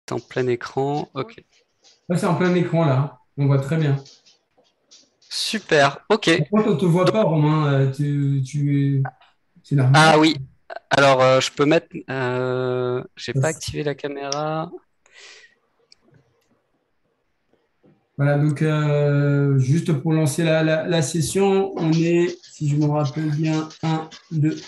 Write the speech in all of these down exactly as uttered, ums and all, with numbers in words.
T'es en plein écran. Ok. Là, c'est en plein écran, là. On voit très bien. Super. Ok. Par contre, on ne te voit pas, Romain. Euh, tu, tu... C'est normal. Ah oui. Alors, euh, je peux mettre. Euh, j'ai pas Ça, activé la caméra. voilà, donc euh, juste pour lancer la, la, la session, on est, si je me rappelle bien, un, deux,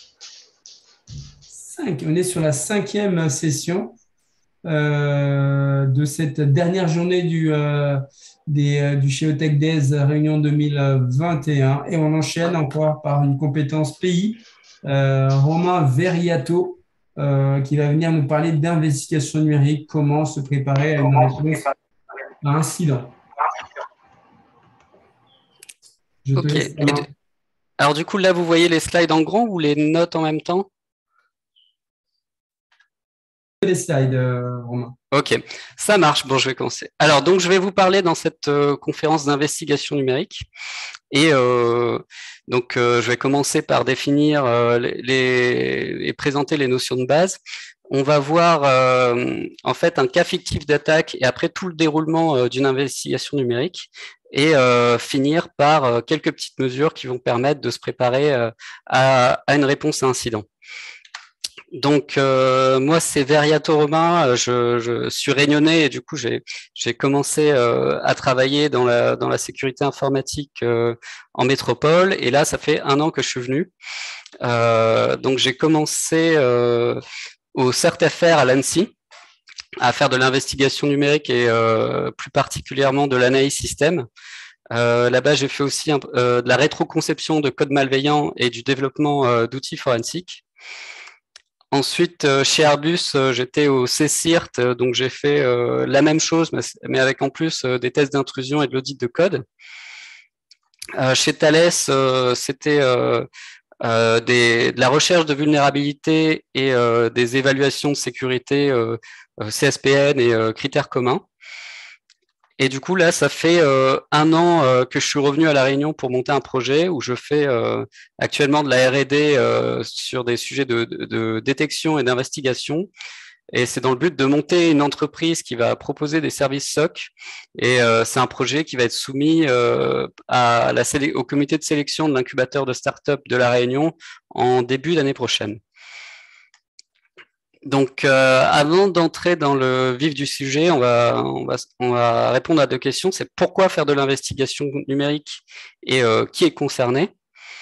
cinq. On est sur la cinquième session euh, de cette dernière journée du, euh, des, euh, du Geotech Days Réunion deux mille vingt et un. Et on enchaîne encore par une compétence pays, euh, Romain Verriato, euh, qui va venir nous parler d'investigation numérique, comment se préparer à une réponse à un incident. Je te Ok. laisse la Et main. de- Alors, du coup, là, vous voyez les slides en grand ou les notes en même temps? Les slides, euh, Romain. Ok, ça marche. Bon, je vais commencer. Alors, donc, je vais vous parler dans cette euh, conférence d'investigation numérique. Et euh, donc, euh, je vais commencer par définir euh, les, les- et présenter les notions de base. On va voir euh, en fait un cas fictif d'attaque et après tout le déroulement euh, d'une investigation numérique et euh, finir par euh, quelques petites mesures qui vont permettre de se préparer euh, à, à une réponse à incident. Donc euh, moi c'est Verriato Romain, je, je suis réunionnais et du coup j'ai j'ai commencé euh, à travailler dans la dans la sécurité informatique euh, en métropole et là ça fait un an que je suis venu. Euh, donc j'ai commencé euh, au CERT-F R à l'Annecy à faire de l'investigation numérique et euh, plus particulièrement de l'analyse système. Euh, là-bas j'ai fait aussi un, euh, de la rétroconception de code malveillant et du développement euh, d'outils forensiques. Ensuite, euh, chez Airbus, euh, j'étais au C-CIRT, euh, donc j'ai fait euh, la même chose, mais, mais avec en plus euh, des tests d'intrusion et de l'audit de code. Euh, chez Thales, euh, c'était euh, euh, des, de la recherche de vulnérabilité et euh, des évaluations de sécurité euh, euh, C S P N et euh, critères communs. Et du coup, là, ça fait euh, un an euh, que je suis revenu à La Réunion pour monter un projet où je fais euh, actuellement de la R et D euh, sur des sujets de, de, de détection et d'investigation. Et c'est dans le but de monter une entreprise qui va proposer des services S O C. Et euh, c'est un projet qui va être soumis euh, à la au comité de sélection de l'incubateur de start-up de La Réunion en début d'année prochaine. Donc, euh, avant d'entrer dans le vif du sujet, on va, on va, on va répondre à deux questions. C'est pourquoi faire de l'investigation numérique et euh, qui est concerné.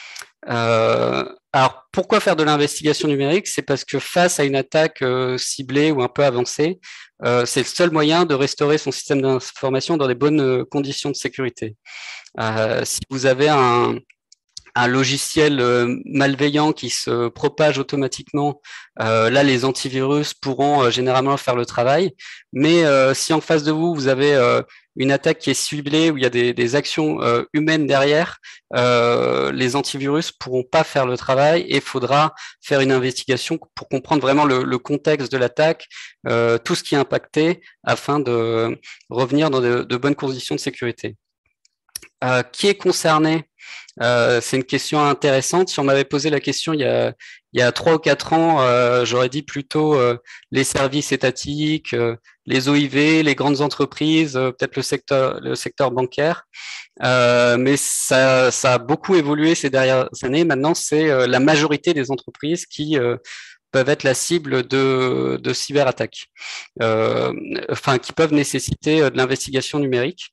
Euh, alors, pourquoi faire de l'investigation numérique? C'est parce que face à une attaque euh, ciblée ou un peu avancée, euh, c'est le seul moyen de restaurer son système d'information dans des bonnes euh, conditions de sécurité. Euh, si vous avez un, un logiciel euh, malveillant qui se propage automatiquement, euh, là, les antivirus pourront euh, généralement faire le travail. Mais euh, si en face de vous, vous avez euh, une attaque qui est ciblée, où il y a des, des actions euh, humaines derrière, euh, les antivirus pourront pas faire le travail et il faudra faire une investigation pour comprendre vraiment le, le contexte de l'attaque, euh, tout ce qui est impacté, afin de revenir dans de, de bonnes conditions de sécurité. Euh, qui est concerné? Euh, c'est une question intéressante. Si on m'avait posé la question il y a, il y a trois ou quatre ans, euh, j'aurais dit plutôt euh, les services étatiques, euh, les O I V, les grandes entreprises, euh, peut-être le secteur, le secteur bancaire. Euh, mais ça, ça a beaucoup évolué ces dernières années. Maintenant, c'est euh, la majorité des entreprises qui euh, peuvent être la cible de, de cyberattaques, euh, enfin qui peuvent nécessiter euh, de l'investigation numérique.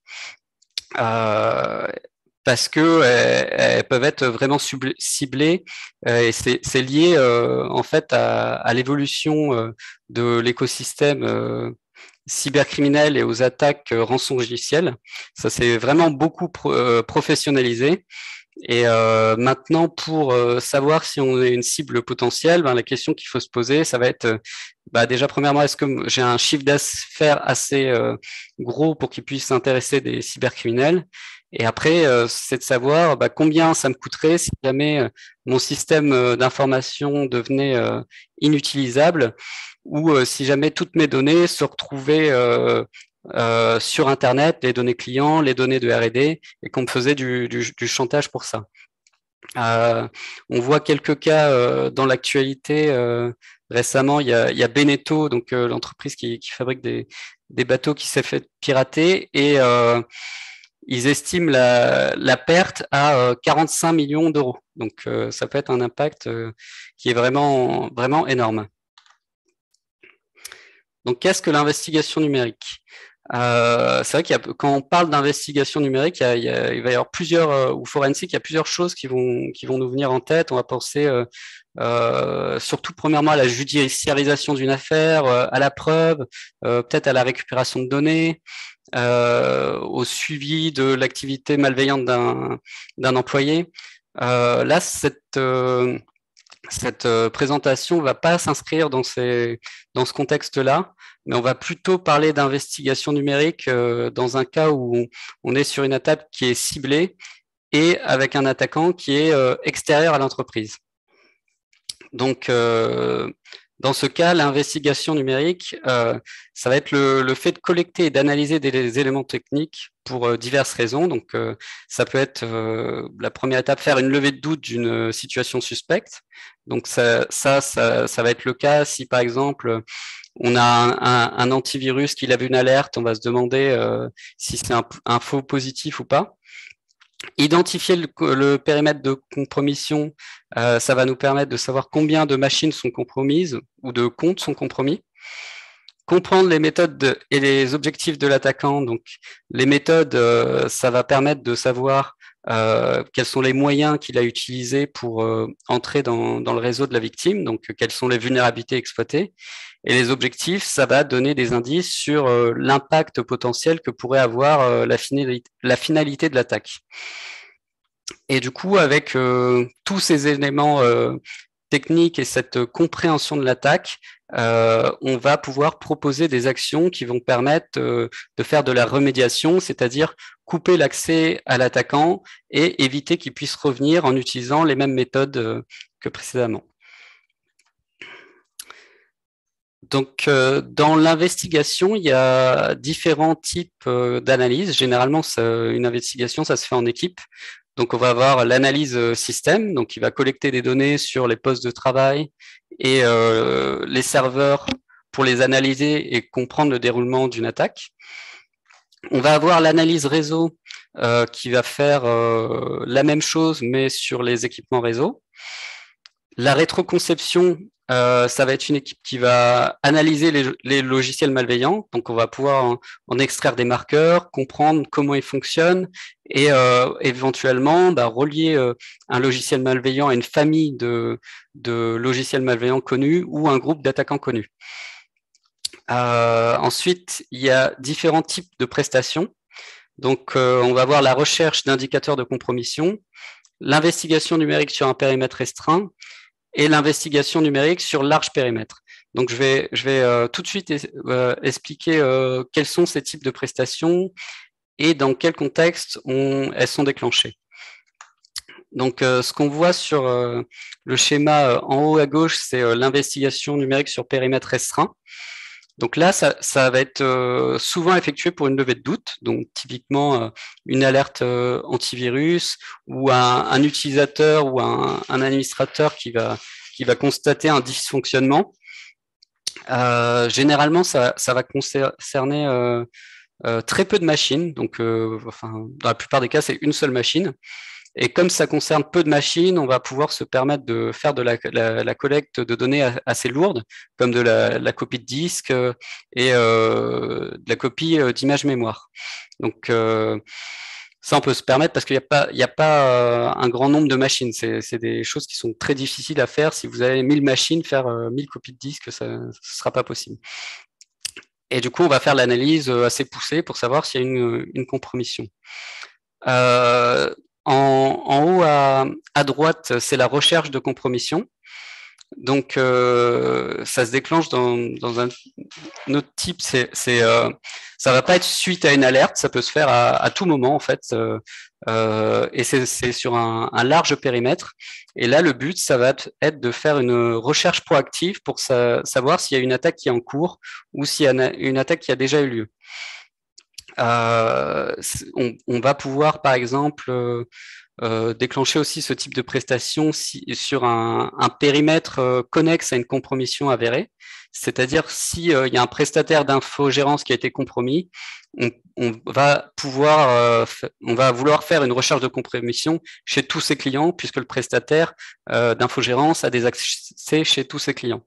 Euh, parce que elles, elles peuvent être vraiment ciblées euh, et c'est lié euh, en fait à, à l'évolution euh, de l'écosystème euh, cybercriminel et aux attaques euh, rançongicielles. Ça s'est vraiment beaucoup pro euh, professionnalisé. Et euh, maintenant, pour euh, savoir si on est une cible potentielle, ben, la question qu'il faut se poser, ça va être, euh, bah, déjà, premièrement, est-ce que j'ai un chiffre d'affaires assez euh, gros pour qu'il puisse intéresser des cybercriminels? Et après, euh, c'est de savoir bah, combien ça me coûterait si jamais euh, mon système euh, d'information devenait euh, inutilisable ou euh, si jamais toutes mes données se retrouvaient euh, euh, sur Internet, les données clients, les données de R et D, et qu'on me faisait du, du, du chantage pour ça. Euh, on voit quelques cas euh, dans l'actualité. Euh, récemment, il y a, il y a Beneteau, donc euh, l'entreprise qui, qui fabrique des, des bateaux qui s'est fait pirater, et euh, ils estiment la, la perte à euh, quarante-cinq millions d'euros. Donc euh, ça peut être un impact euh, qui est vraiment, vraiment énorme. Donc qu'est-ce que l'investigation numérique? Euh, c'est vrai qu'il y a, quand on parle d'investigation numérique, il, y a, il, y a, il va y avoir plusieurs, euh, ou forensique, il y a plusieurs choses qui vont, qui vont nous venir en tête. On va penser euh, euh, surtout premièrement à la judiciarisation d'une affaire, euh, à la preuve, euh, peut-être à la récupération de données, euh, au suivi de l'activité malveillante d'un, d'un employé. Euh, là, cette, euh, cette euh, présentation ne va pas s'inscrire dans, ces, dans ce contexte-là, mais on va plutôt parler d'investigation numérique euh, dans un cas où on, on est sur une attaque qui est ciblée et avec un attaquant qui est euh, extérieur à l'entreprise. Donc, euh, dans ce cas, l'investigation numérique, euh, ça va être le, le fait de collecter et d'analyser des, des éléments techniques pour euh, diverses raisons. Donc, euh, ça peut être euh, la première étape, faire une levée de doute d'une situation suspecte. Donc, ça, ça, ça, ça va être le cas si, par exemple, on a un, un, un antivirus qui lève une alerte, on va se demander euh, si c'est un, un faux positif ou pas. Identifier le, le périmètre de compromission, euh, ça va nous permettre de savoir combien de machines sont compromises ou de comptes sont compromis. Comprendre les méthodes de, et les objectifs de l'attaquant. Donc, les méthodes, euh, ça va permettre de savoir euh, quels sont les moyens qu'il a utilisés pour euh, entrer dans, dans le réseau de la victime, donc quelles sont les vulnérabilités exploitées. Et les objectifs, ça va donner des indices sur euh, l'impact potentiel que pourrait avoir euh, la, finalité, la finalité de l'attaque. Et du coup, avec euh, tous ces éléments euh, techniques et cette compréhension de l'attaque, euh, on va pouvoir proposer des actions qui vont permettre euh, de faire de la remédiation, c'est-à-dire couper l'accès à l'attaquant et éviter qu'il puisse revenir en utilisant les mêmes méthodes euh, que précédemment. Donc, euh, dans l'investigation, il y a différents types euh, d'analyses. Généralement, une investigation, ça se fait en équipe. Donc, on va avoir l'analyse système, donc il va collecter des données sur les postes de travail et euh, les serveurs pour les analyser et comprendre le déroulement d'une attaque. On va avoir l'analyse réseau euh, qui va faire euh, la même chose, mais sur les équipements réseau. La rétroconception, euh, ça va être une équipe qui va analyser les, les logiciels malveillants. Donc, on va pouvoir en, en, extraire des marqueurs, comprendre comment ils fonctionnent et euh, éventuellement bah, relier euh, un logiciel malveillant à une famille de, de logiciels malveillants connus ou un groupe d'attaquants connus. Euh, ensuite, il y a différents types de prestations. Donc, euh, on va voir la recherche d'indicateurs de compromission, l'investigation numérique sur un périmètre restreint et l'investigation numérique sur large périmètre. Donc, je vais, je vais euh, tout de suite euh, expliquer euh, quels sont ces types de prestations et dans quel contexte on, elles sont déclenchées. Donc, euh, ce qu'on voit sur euh, le schéma euh, en haut à gauche, c'est euh, l'investigation numérique sur périmètre restreint. Donc là, ça, ça va être euh, souvent effectué pour une levée de doute, donc typiquement euh, une alerte euh, antivirus ou un, un utilisateur ou un, un administrateur qui va, qui va constater un dysfonctionnement. Euh, généralement, ça, ça va concerner euh, euh, très peu de machines, donc euh, enfin, dans la plupart des cas, c'est une seule machine. Et comme ça concerne peu de machines, on va pouvoir se permettre de faire de la, la, la collecte de données assez lourdes, comme de la, la copie de disque et euh, de la copie d'image mémoire. Donc, euh, ça, on peut se permettre parce qu'il n'y a pas, il n'y a pas euh, un grand nombre de machines. C'est des choses qui sont très difficiles à faire. Si vous avez mille machines, faire euh, mille copies de disque, ça ne sera pas possible. Et du coup, on va faire l'analyse assez poussée pour savoir s'il y a une, une compromission. Euh, En, en haut à, à droite, c'est la recherche de compromission. Donc, euh, ça se déclenche dans, dans un, un autre type. C'est, c'est, euh, ça va pas être suite à une alerte, ça peut se faire à, à tout moment en fait. Euh, euh, et c'est sur un, un large périmètre. Et là, le but, ça va être de faire une recherche proactive pour sa, savoir s'il y a une attaque qui est en cours ou s'il y a une attaque qui a déjà eu lieu. Euh, on, on va pouvoir, par exemple, euh, euh, déclencher aussi ce type de prestation si, sur un, un périmètre euh, connexe à une compromission avérée. C'est-à-dire si euh, il y a un prestataire d'infogérance qui a été compromis, on, on va pouvoir, euh, on va vouloir faire une recherche de compromission chez tous ses clients, puisque le prestataire euh, d'infogérance a des accès chez tous ses clients.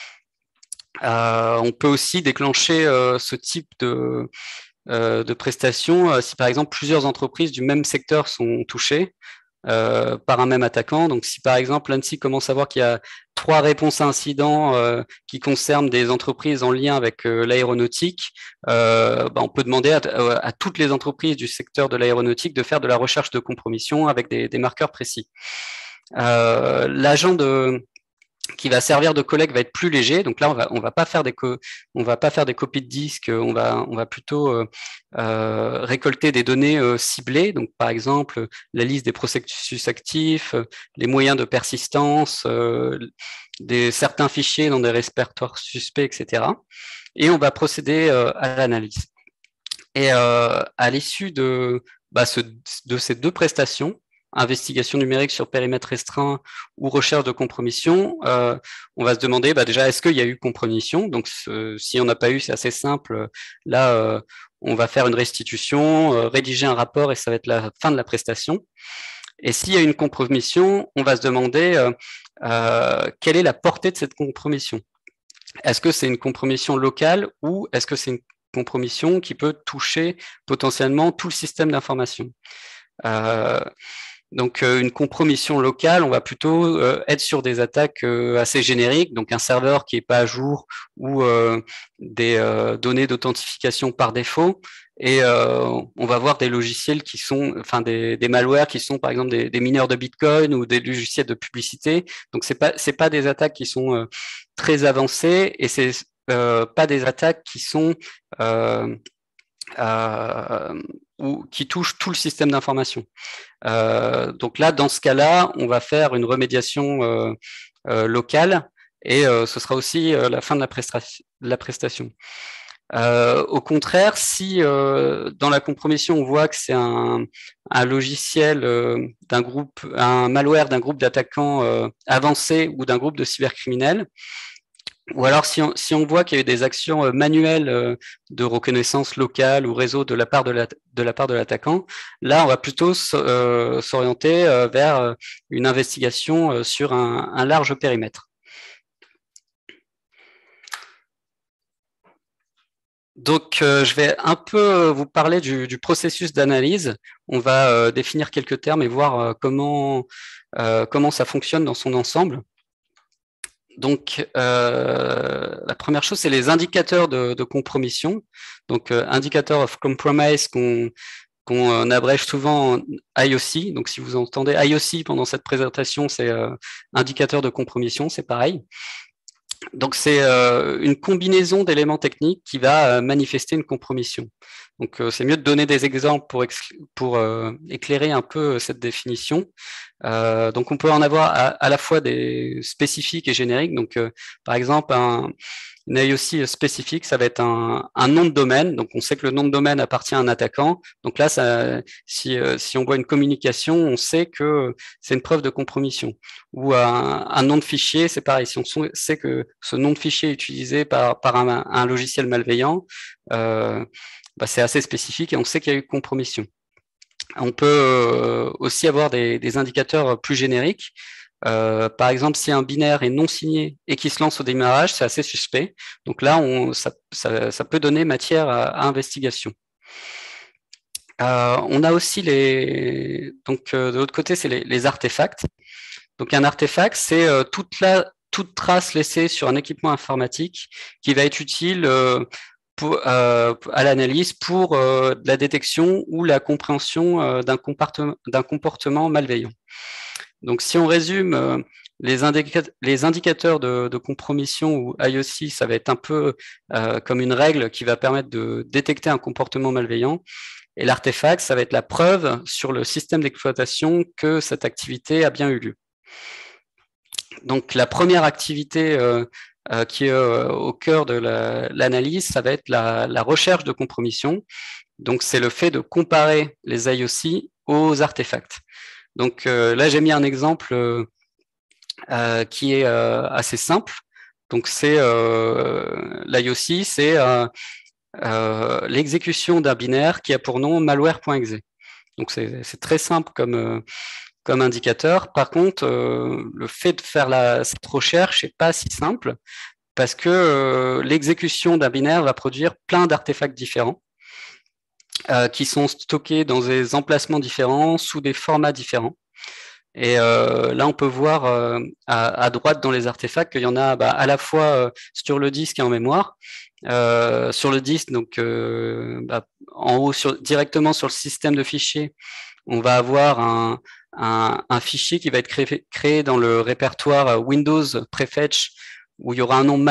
Euh, on peut aussi déclencher euh, ce type de, euh, de prestations euh, si par exemple plusieurs entreprises du même secteur sont touchées euh, par un même attaquant. Donc si par exemple l'ANSSI commence à voir qu'il y a trois réponses à incidents euh, qui concernent des entreprises en lien avec euh, l'aéronautique, euh, bah, on peut demander à, à, toutes les entreprises du secteur de l'aéronautique de faire de la recherche de compromission avec des, des marqueurs précis. Euh, L'agent de qui va servir de collègue va être plus léger. Donc là, on va on va pas faire des co on va pas faire des copies de disques. On va on va plutôt euh, euh, récolter des données euh, ciblées. Donc par exemple la liste des processus actifs, les moyens de persistance, euh, des certains fichiers dans des répertoires suspects, et cetera. Et on va procéder euh, à l'analyse. Et euh, à l'issue de bah, ce, de ces deux prestations, investigation numérique sur périmètre restreint ou recherche de compromission, euh, on va se demander bah, déjà est-ce qu'il y a eu compromission. Donc ce, si on n'a pas eu, c'est assez simple. Là, euh, on va faire une restitution, euh, rédiger un rapport et ça va être la fin de la prestation. Et s'il y a une compromission, on va se demander euh, euh, quelle est la portée de cette compromission. Est-ce que c'est une compromission locale ou est-ce que c'est une compromission qui peut toucher potentiellement tout le système d'information? euh, Donc, euh, une compromission locale, on va plutôt euh, être sur des attaques euh, assez génériques, donc un serveur qui n'est pas à jour ou euh, des euh, données d'authentification par défaut. Et euh, on va voir des logiciels qui sont, enfin des, des malwares qui sont par exemple des, des mineurs de Bitcoin ou des logiciels de publicité. Donc, c'est pas c'est pas des attaques qui sont euh, très avancées et c'est euh, pas des attaques qui sont euh, euh, ou qui touchent tout le système d'information. Euh, donc là, dans ce cas-là, on va faire une remédiation euh, euh, locale et euh, ce sera aussi euh, la fin de la, presta de la prestation. Euh, au contraire, si euh, dans la compromission on voit que c'est un, un logiciel euh, d'un groupe, un malware d'un groupe d'attaquants euh, avancés ou d'un groupe de cybercriminels, ou alors, si on, si on voit qu'il y a eu des actions manuelles de reconnaissance locale ou réseau de la part de la, de la part de l'attaquant, là, on va plutôt euh, s'orienter vers une investigation sur un, un large périmètre. Donc, euh, je vais un peu vous parler du, du processus d'analyse. On va euh, définir quelques termes et voir euh, comment, euh, comment ça fonctionne dans son ensemble. Donc, euh, la première chose, c'est les indicateurs de, de compromission. Donc, euh, indicator of compromise qu'on qu'on abrège souvent en I O C. Donc, si vous entendez I O C pendant cette présentation, c'est euh, indicateur de compromission, c'est pareil. Donc, c'est euh, une combinaison d'éléments techniques qui va euh, manifester une compromission. Donc, euh, c'est mieux de donner des exemples pour, pour euh, éclairer un peu cette définition. Euh, donc, on peut en avoir à, à la fois des spécifiques et génériques. Donc, euh, par exemple, un, une I O C spécifique, ça va être un, un nom de domaine. Donc, on sait que le nom de domaine appartient à un attaquant. Donc là, ça, si, euh, si on voit une communication, on sait que c'est une preuve de compromission. Ou un, un nom de fichier, c'est pareil. Si on sait que ce nom de fichier est utilisé par, par un, un logiciel malveillant, euh, bah, c'est assez spécifique et on sait qu'il y a eu compromission. On peut euh, aussi avoir des, des indicateurs plus génériques. Euh, par exemple, si un binaire est non signé et qui se lance au démarrage, c'est assez suspect. Donc là, on, ça, ça, ça peut donner matière à, à investigation. Euh, on a aussi les, donc euh, de l'autre côté, c'est les, les artefacts. Donc un artefact, c'est euh, toute la toute trace laissée sur un équipement informatique qui va être utile euh, pour, euh, à l'analyse pour euh, la détection ou la compréhension euh, d'un comportement, d'un comportement malveillant. Donc, si on résume, euh, les, indica les indicateurs de, de compromission ou I O C, ça va être un peu euh, comme une règle qui va permettre de détecter un comportement malveillant. Et l'artefact, ça va être la preuve sur le système d'exploitation que cette activité a bien eu lieu. Donc, la première activité euh, euh, qui est euh, au cœur de l'analyse, la, ça va être la, la recherche de compromission. Donc, c'est le fait de comparer les I O C aux artefacts. Donc euh, là, j'ai mis un exemple euh, euh, qui est euh, assez simple. Donc c'est euh, l'I O C, c'est euh, euh, l'exécution d'un binaire qui a pour nom malware.exe. Donc c'est très simple comme, euh, comme indicateur. Par contre, euh, le fait de faire la, cette recherche n'est pas si simple parce que euh, l'exécution d'un binaire va produire plein d'artefacts différents euh, qui sont stockés dans des emplacements différents, sous des formats différents. Et euh, là, on peut voir euh, à, à droite dans les artefacts qu'il y en a bah, à la fois euh, sur le disque et en mémoire. Euh, sur le disque, donc euh, bah, en haut, sur, directement sur le système de fichiers, on va avoir un, un, un fichier qui va être créé, créé dans le répertoire Windows prefetch où il y aura un nom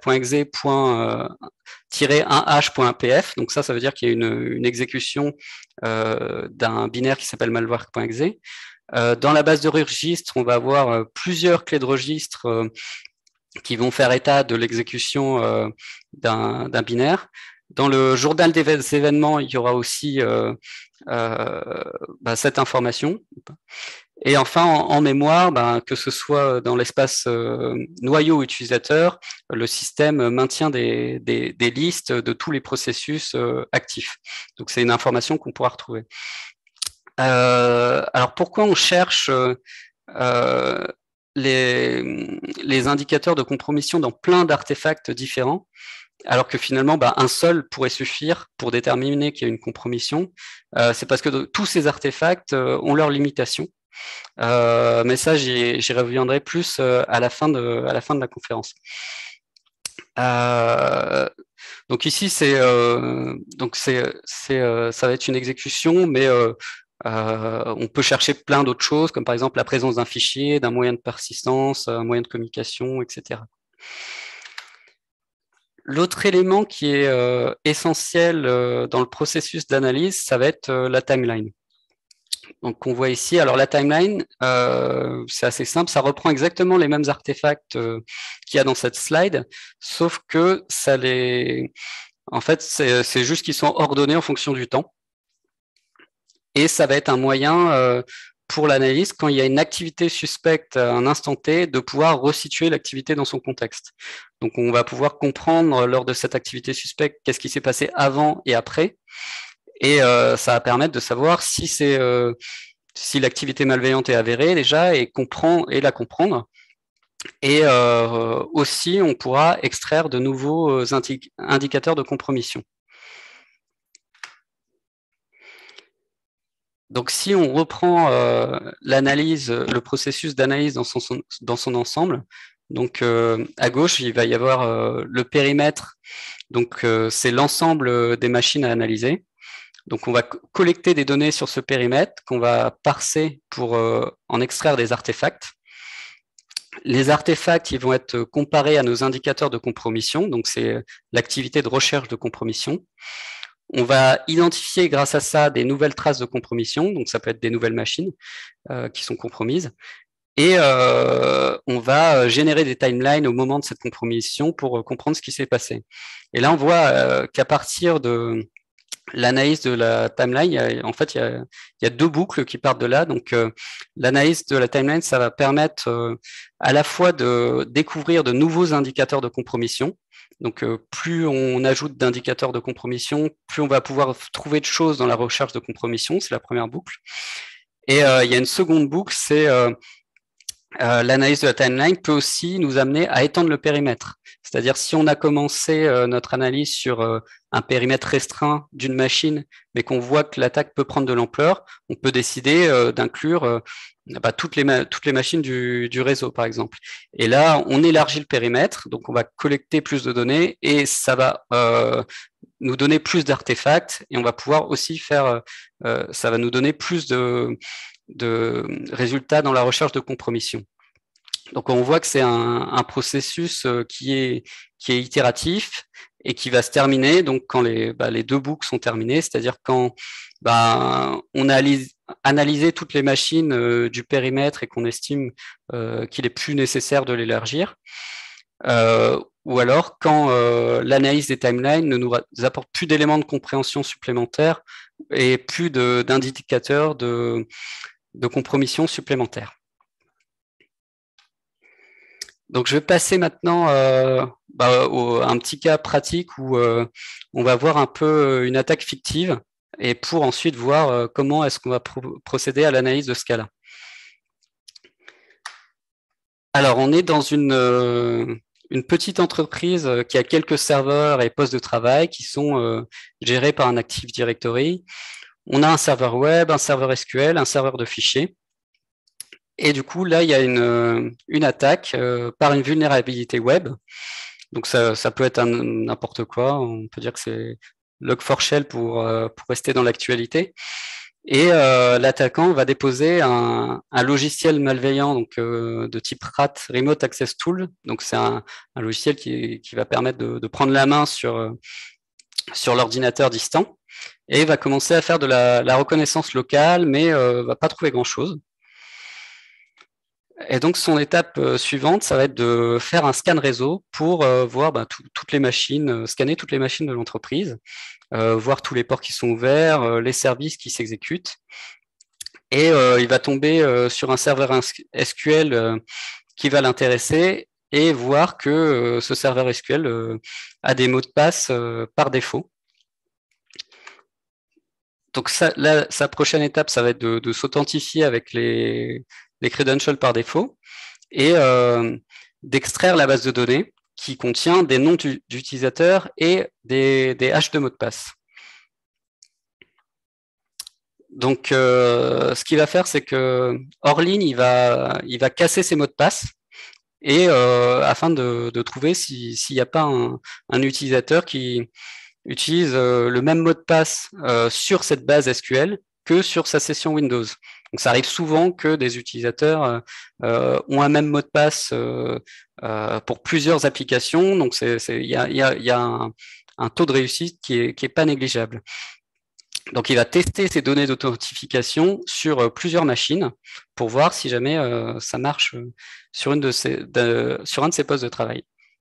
malware.exe.-1h.pf. Donc ça, ça veut dire qu'il y a une, une exécution euh, d'un binaire qui s'appelle malware.exe. Euh, dans la base de registre, on va avoir euh, plusieurs clés de registre euh, qui vont faire état de l'exécution euh, d'un binaire. Dans le journal des événements, il y aura aussi euh, euh, bah, cette information. Et enfin, en, en mémoire, bah, que ce soit dans l'espace euh, noyau utilisateur, le système maintient des, des, des listes de tous les processus euh, actifs. Donc, c'est une information qu'on pourra retrouver. Euh, alors, pourquoi on cherche euh, les, les indicateurs de compromission dans plein d'artefacts différents, alors que finalement, bah, un seul pourrait suffire pour déterminer qu'il y a une compromission. Euh, c'est parce que de, tous ces artefacts euh, ont leurs limitations. Euh, mais ça, j'y reviendrai plus euh, à, la fin de, à la fin de la conférence. Euh, donc ici, c'est euh, donc c'est c'est euh, ça va être une exécution, mais euh, euh, on peut chercher plein d'autres choses, comme par exemple la présence d'un fichier, d'un moyen de persistance, un moyen de communication, et cetera. L'autre élément qui est euh, essentiel euh, dans le processus d'analyse, ça va être euh, la timeline. Donc on voit ici, alors la timeline, euh, c'est assez simple, ça reprend exactement les mêmes artefacts euh, qu'il y a dans cette slide, sauf que ça les, en fait, c'est juste qu'ils sont ordonnés en fonction du temps. Et ça va être un moyen euh, pour l'analyse, quand il y a une activité suspecte à un instant T, de pouvoir resituer l'activité dans son contexte. Donc on va pouvoir comprendre lors de cette activité suspecte qu'est-ce qui s'est passé avant et après. Et euh, ça va permettre de savoir si c'est euh, si l'activité malveillante est avérée déjà et comprend et la comprendre. Et euh, aussi, on pourra extraire de nouveaux indi indicateurs de compromission. Donc, si on reprend euh, l'analyse, le processus d'analyse dans son, dans son ensemble, donc euh, à gauche, il va y avoir euh, le périmètre. Donc, euh, c'est l'ensemble des machines à analyser. Donc, on va collecter des données sur ce périmètre qu'on va parser pour euh, en extraire des artefacts. Les artefacts, ils vont être comparés à nos indicateurs de compromission. Donc, c'est l'activité de recherche de compromission. On va identifier grâce à ça des nouvelles traces de compromission. Donc, ça peut être des nouvelles machines euh, qui sont compromises. Et euh, on va générer des timelines au moment de cette compromission pour comprendre ce qui s'est passé. Et là, on voit euh, qu'à partir de l'analyse de la timeline, il y a, en fait, il y, a, il y a deux boucles qui partent de là. Donc, euh, l'analyse de la timeline, ça va permettre euh, à la fois de découvrir de nouveaux indicateurs de compromission. Donc, euh, plus on ajoute d'indicateurs de compromission, plus on va pouvoir trouver de choses dans la recherche de compromission. C'est la première boucle. Et euh, il y a une seconde boucle, c'est euh, euh, l'analyse de la timeline peut aussi nous amener à étendre le périmètre. C'est-à-dire, si on a commencé euh, notre analyse sur euh, un périmètre restreint d'une machine, mais qu'on voit que l'attaque peut prendre de l'ampleur, on peut décider euh, d'inclure euh, bah, toutes, les toutes les machines du, du réseau, par exemple. Et là, on élargit le périmètre, donc on va collecter plus de données et ça va euh, nous donner plus d'artefacts et on va pouvoir aussi faire, euh, ça va nous donner plus de, de résultats dans la recherche de compromission. Donc on voit que c'est un, un processus qui est, qui est itératif et qui va se terminer donc quand les, bah, les deux boucles sont terminées, c'est-à-dire quand bah, on a analysé toutes les machines euh, du périmètre et qu'on estime euh, qu'il est plus nécessaire de l'élargir, euh, ou alors quand euh, l'analyse des timelines ne nous apporte plus d'éléments de compréhension supplémentaires et plus d'indicateurs de, de compromission supplémentaires. Donc, je vais passer maintenant euh, bah, au, à un petit cas pratique où euh, on va voir un peu une attaque fictive et pour ensuite voir euh, comment est-ce qu'on va pro procéder à l'analyse de ce cas-là. Alors, on est dans une, euh, une petite entreprise qui a quelques serveurs et postes de travail qui sont euh, gérés par un Active Directory. On a un serveur web, un serveur S Q L, un serveur de fichiers. Et du coup, là, il y a une, une attaque euh, par une vulnérabilité web. Donc, ça, ça peut être n'importe quoi. On peut dire que c'est log four shell pour, euh, pour rester dans l'actualité. Et euh, l'attaquant va déposer un, un logiciel malveillant donc, euh, de type R A T, Remote Access Tool. Donc, c'est un, un logiciel qui, qui va permettre de, de prendre la main sur, sur l'ordinateur distant et va commencer à faire de la, la reconnaissance locale, mais euh, va pas trouver grand-chose. Et donc, son étape euh, suivante, ça va être de faire un scan réseau pour euh, voir bah, tout, toutes les machines, euh, scanner toutes les machines de l'entreprise, euh, voir tous les ports qui sont ouverts, euh, les services qui s'exécutent. Et euh, il va tomber euh, sur un serveur S Q L euh, qui va l'intéresser et voir que euh, ce serveur S Q L euh, a des mots de passe euh, par défaut. Donc, ça, là, sa prochaine étape, ça va être de, de s'authentifier avec les, les credentials par défaut et euh, d'extraire la base de données qui contient des noms d'utilisateurs et des, des hashes de mots de passe. Donc, euh, ce qu'il va faire, c'est que hors ligne, il va, il va casser ses mots de passe et euh, afin de, de trouver s'il n'y a pas un, un utilisateur qui utilise euh, le même mot de passe euh, sur cette base S Q L que sur sa session Windows. Donc, ça arrive souvent que des utilisateurs euh, ont un même mot de passe euh, euh, pour plusieurs applications. Donc, il y a, y a, y a un, un taux de réussite qui est, qui est pas négligeable. Donc, il va tester ces données d'authentification sur euh, plusieurs machines pour voir si jamais euh, ça marche sur, une de ces, de, sur un de ses postes de travail.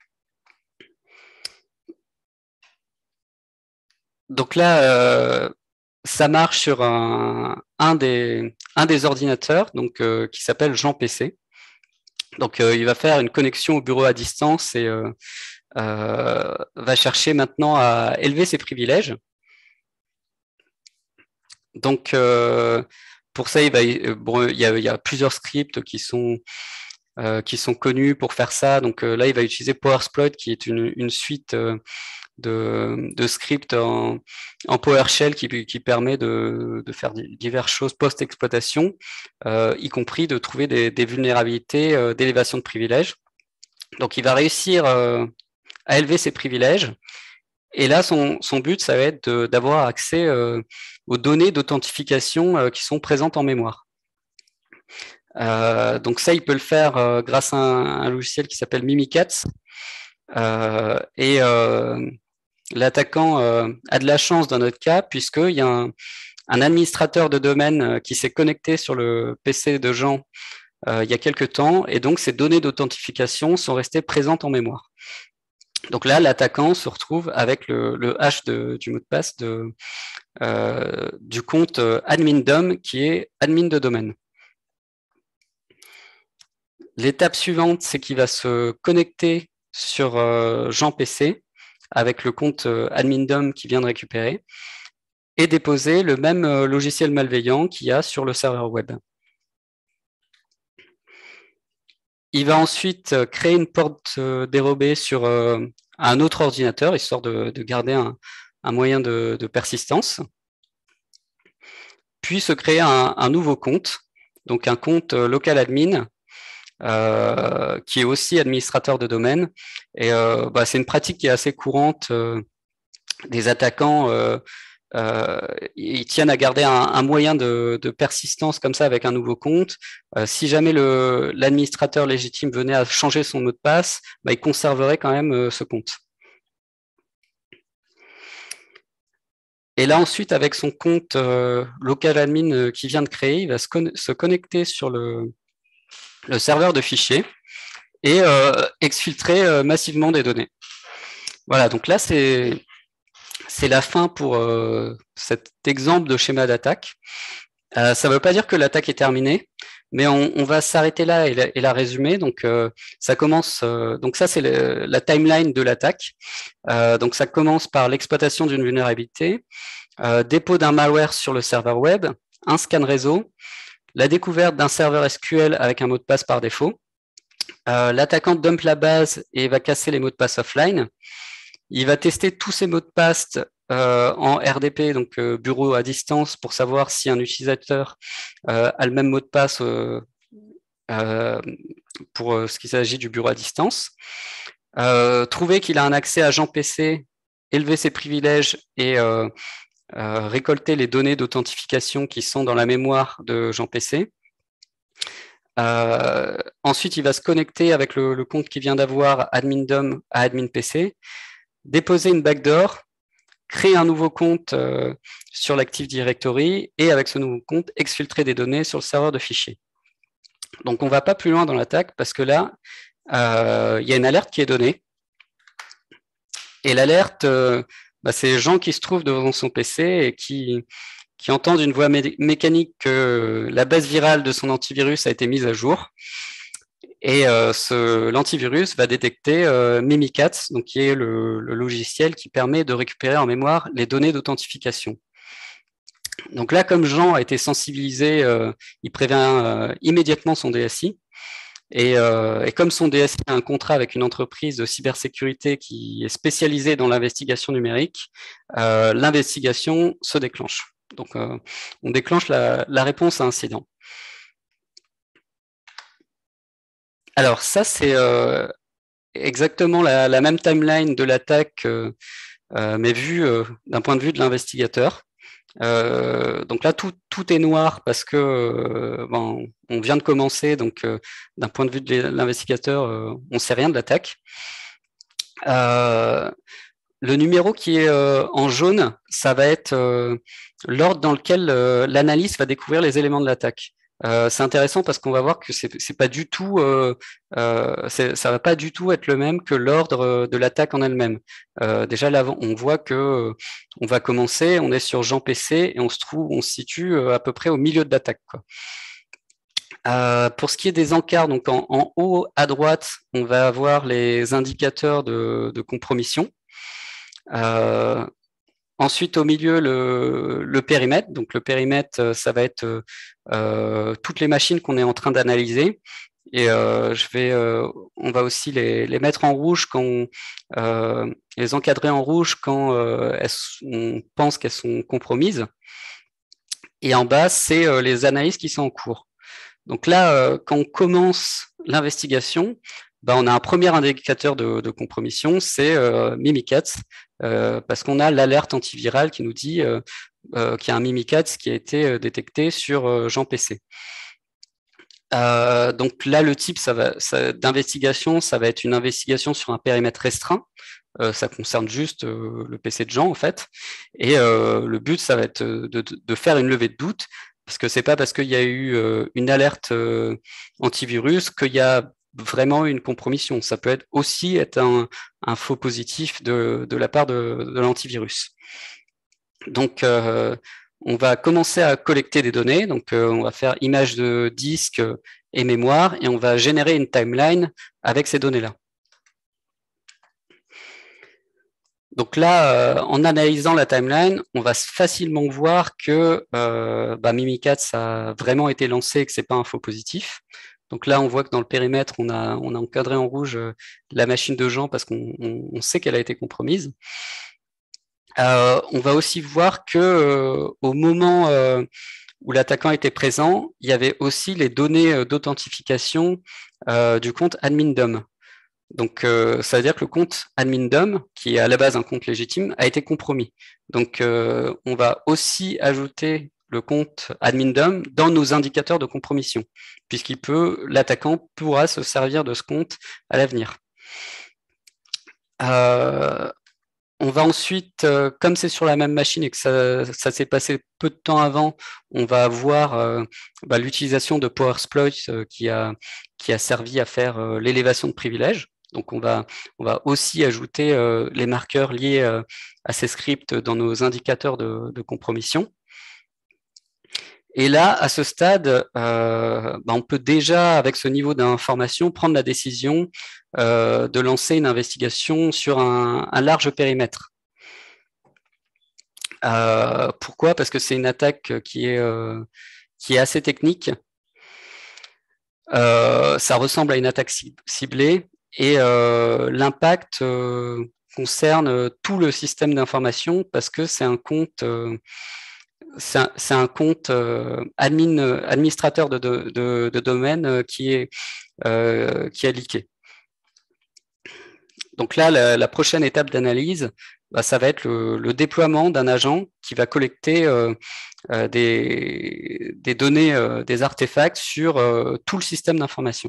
Donc là, euh, ça marche sur un, un, des, un des ordinateurs donc, euh, qui s'appelle Jean P C. Donc, euh, il va faire une connexion au bureau à distance et euh, euh, va chercher maintenant à élever ses privilèges. Donc, euh, pour ça, il, va, bon, il, y a, il y a plusieurs scripts qui sont, euh, qui sont connus pour faire ça. Donc euh, là, il va utiliser PowerSploit, qui est une, une suite euh, de, de scripts en, en PowerShell qui, qui permet de, de faire diverses choses post-exploitation, euh, y compris de trouver des, des vulnérabilités euh, d'élévation de privilèges. Donc, il va réussir euh, à élever ses privilèges. Et là, son, son but, ça va être d'avoir accès euh, aux données d'authentification euh, qui sont présentes en mémoire. Euh, donc ça, il peut le faire euh, grâce à un, un logiciel qui s'appelle Mimikatz. Euh, et euh, l'attaquant euh, a de la chance dans notre cas, puisqu'il y a un, un administrateur de domaine qui s'est connecté sur le P C de Jean euh, il y a quelques temps, et donc ces données d'authentification sont restées présentes en mémoire. Donc là, l'attaquant se retrouve avec le, le hash de, du mot de passe de, euh, du compte admin.dom qui est admin de domaine. L'étape suivante, c'est qu'il va se connecter sur euh, Jean P C avec le compte euh, admin.dom qu'il vient de récupérer et déposer le même euh, logiciel malveillant qu'il y a sur le serveur web. Il va ensuite créer une porte euh, dérobée sur euh, un autre ordinateur, histoire de, de garder un, un moyen de, de persistance. Puis se créer un, un nouveau compte, donc un compte euh, local admin, Euh, qui est aussi administrateur de domaine. Et euh, bah, c'est une pratique qui est assez courante euh, des attaquants. Euh, euh, ils tiennent à garder un, un moyen de, de persistance comme ça avec un nouveau compte. Euh, si jamais l'administrateur légitime venait à changer son mot de passe, bah, il conserverait quand même euh, ce compte. Et là, ensuite, avec son compte euh, local admin euh, qu'il vient de créer, il va se, con se connecter sur le, le serveur de fichiers et euh, exfiltrer euh, massivement des données. Voilà, donc là, c'est la fin pour euh, cet exemple de schéma d'attaque. Euh, ça ne veut pas dire que l'attaque est terminée, mais on, on va s'arrêter là et la, et la résumer. Donc, euh, ça commence. Euh, donc, ça, c'est le, la timeline de l'attaque. Euh, donc, ça commence par l'exploitation d'une vulnérabilité, euh, dépôt d'un malware sur le serveur web, un scan réseau, la découverte d'un serveur S Q L avec un mot de passe par défaut. Euh, L'attaquant dump la base et va casser les mots de passe offline. Il va tester tous ces mots de passe euh, en R D P, donc euh, bureau à distance, pour savoir si un utilisateur euh, a le même mot de passe euh, euh, pour euh, ce qu'il s'agit du bureau à distance. Euh, trouver qu'il a un accès à Jean P C, élever ses privilèges et euh, euh, récolter les données d'authentification qui sont dans la mémoire de Jean P C. Euh, ensuite, il va se connecter avec le, le compte qu'il vient d'avoir admin.dom à admin P C, déposer une backdoor, créer un nouveau compte euh, sur l'Active Directory et avec ce nouveau compte, exfiltrer des données sur le serveur de fichiers. Donc, on ne va pas plus loin dans l'attaque parce que là, euh, il y a une alerte qui est donnée. Et l'alerte, euh, bah, c'est les gens qui se trouvent devant son P C et qui, qui entendent une voix mé mécanique que la base virale de son antivirus a été mise à jour. Et euh, l'antivirus va détecter euh, Mimikatz, donc qui est le, le logiciel qui permet de récupérer en mémoire les données d'authentification. Donc là, comme Jean a été sensibilisé, euh, il prévient euh, immédiatement son D S I. Et, euh, et comme son D S I a un contrat avec une entreprise de cybersécurité qui est spécialisée dans l'investigation numérique, euh, l'investigation se déclenche. Donc, euh, on déclenche la, la réponse à incident. Alors, ça, c'est euh, exactement la, la même timeline de l'attaque, euh, euh, mais vue euh, d'un point de vue de l'investigateur. Euh, donc là, tout, tout est noir parce que euh, bon, on vient de commencer, donc euh, d'un point de vue de l'investigateur, euh, on ne sait rien de l'attaque. Euh, le numéro qui est euh, en jaune, ça va être euh, l'ordre dans lequel euh, l'analyste va découvrir les éléments de l'attaque. Euh, c'est intéressant parce qu'on va voir que c'est c'est pas du tout, euh, euh, ça va pas du tout être le même que l'ordre de l'attaque en elle-même. Euh, déjà là, on voit que euh, on va commencer, on est sur Jean P C et on se trouve, on se situe euh, à peu près au milieu de l'attaque. Euh, pour ce qui est des encarts, donc en, en haut à droite, on va avoir les indicateurs de, de compromission. Euh, Ensuite, au milieu, le, le périmètre. Donc, le périmètre, ça va être euh, toutes les machines qu'on est en train d'analyser. Et euh, je vais, euh, on va aussi les, les mettre en rouge quand on, euh, les encadrer en rouge quand euh, elles, on pense qu'elles sont compromises. Et en bas, c'est euh, les analyses qui sont en cours. Donc là, euh, quand on commence l'investigation, ben, on a un premier indicateur de, de compromission, c'est euh, Mimikatz, euh, parce qu'on a l'alerte antivirale qui nous dit euh, euh, qu'il y a un Mimikatz qui a été euh, détecté sur euh, Jean P C. Euh, donc là, le type ça va, ça, d'investigation, ça va être une investigation sur un périmètre restreint. Euh, ça concerne juste euh, le P C de Jean, en fait. Et euh, le but, ça va être de, de, de faire une levée de doute, parce que c'est pas parce qu'il y a eu euh, une alerte euh, antivirus qu'il y a vraiment une compromission. Ça peut être aussi être un, un faux positif de, de la part de, de l'antivirus. Donc, euh, on va commencer à collecter des données. Donc, euh, on va faire image de disque et mémoire, et on va générer une timeline avec ces données-là. Donc là, euh, en analysant la timeline, on va facilement voir que euh, bah, Mimikatz a vraiment été lancé et que ce n'est pas un faux positif. Donc là, on voit que dans le périmètre, on a, on a encadré en rouge euh, la machine de Jean parce qu'on on, on sait qu'elle a été compromise. Euh, on va aussi voir que euh, au moment euh, où l'attaquant était présent, il y avait aussi les données d'authentification euh, du compte admin.dom. Donc, euh, ça veut dire que le compte admin.dom, qui est à la base un compte légitime, a été compromis. Donc, euh, on va aussi ajouter le compte admin.dom dans nos indicateurs de compromission, puisqu'il peut, l'attaquant pourra se servir de ce compte à l'avenir. Euh, on va ensuite, euh, comme c'est sur la même machine et que ça, ça s'est passé peu de temps avant, on va avoir euh, bah, l'utilisation de PowerSploit euh, qui, a, qui a servi à faire euh, l'élévation de privilèges. Donc, on va, on va aussi ajouter euh, les marqueurs liés euh, à ces scripts dans nos indicateurs de, de compromission. Et là, à ce stade, euh, bah, on peut déjà, avec ce niveau d'information, prendre la décision euh, de lancer une investigation sur un, un large périmètre. Euh, pourquoi? Parce que c'est une attaque qui est, euh, qui est assez technique. Euh, ça ressemble à une attaque ciblée et euh, l'impact euh, concerne tout le système d'information parce que c'est un compte, euh, c'est un, c'est un compte euh, admin, administrateur de, de, de, de domaine euh, qui est, euh, qui est leaké. Donc là, la, la prochaine étape d'analyse, bah, ça va être le, le déploiement d'un agent qui va collecter euh, euh, des, des données, euh, des artefacts sur euh, tout le système d'information.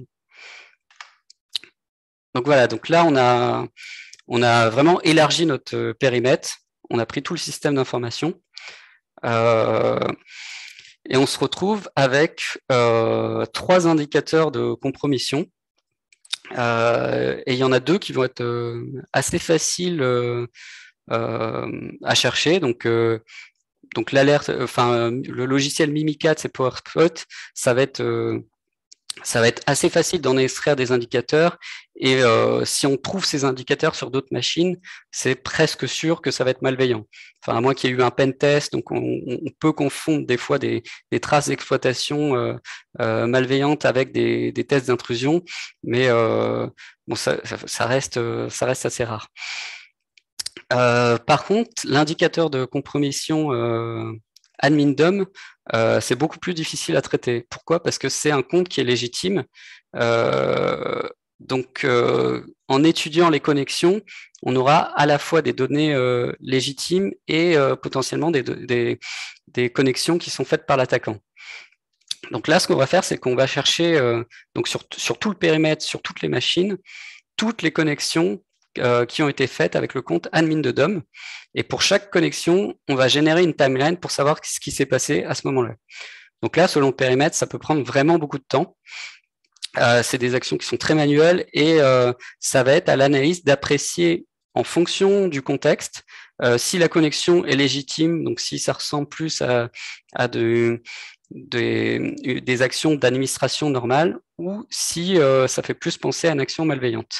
Donc voilà, donc là, on a, on a vraiment élargi notre périmètre, on a pris tout le système d'information euh, et on se retrouve avec euh, trois indicateurs de compromission. Euh, et il y en a deux qui vont être euh, assez faciles euh, euh, à chercher. Donc, euh, donc l'alerte, enfin le logiciel Mimikat, c'est PowerSpot, ça va être euh, ça va être assez facile d'en extraire des indicateurs. Et euh, si on trouve ces indicateurs sur d'autres machines, c'est presque sûr que ça va être malveillant. Enfin, à moins qu'il y ait eu un pen test, donc on, on peut confondre des fois des, des traces d'exploitation euh, euh, malveillantes avec des, des tests d'intrusion, mais euh, bon, ça, ça, reste, ça reste assez rare. Euh, par contre, l'indicateur de compromission euh, admin D O M, euh, c'est beaucoup plus difficile à traiter. Pourquoi? Parce que c'est un compte qui est légitime. Euh, donc, euh, en étudiant les connexions, on aura à la fois des données euh, légitimes et euh, potentiellement des, des, des connexions qui sont faites par l'attaquant. Donc là, ce qu'on va faire, c'est qu'on va chercher euh, donc sur, sur tout le périmètre, sur toutes les machines, toutes les connexions euh, qui ont été faites avec le compte admin de D O M. Et pour chaque connexion, on va générer une timeline pour savoir ce qui s'est passé à ce moment-là. Donc là, selon le périmètre, ça peut prendre vraiment beaucoup de temps. Euh, c'est des actions qui sont très manuelles et euh, ça va être à l'analyse d'apprécier en fonction du contexte euh, si la connexion est légitime, donc si ça ressemble plus à, à de, des, des actions d'administration normale ou si euh, ça fait plus penser à une action malveillante.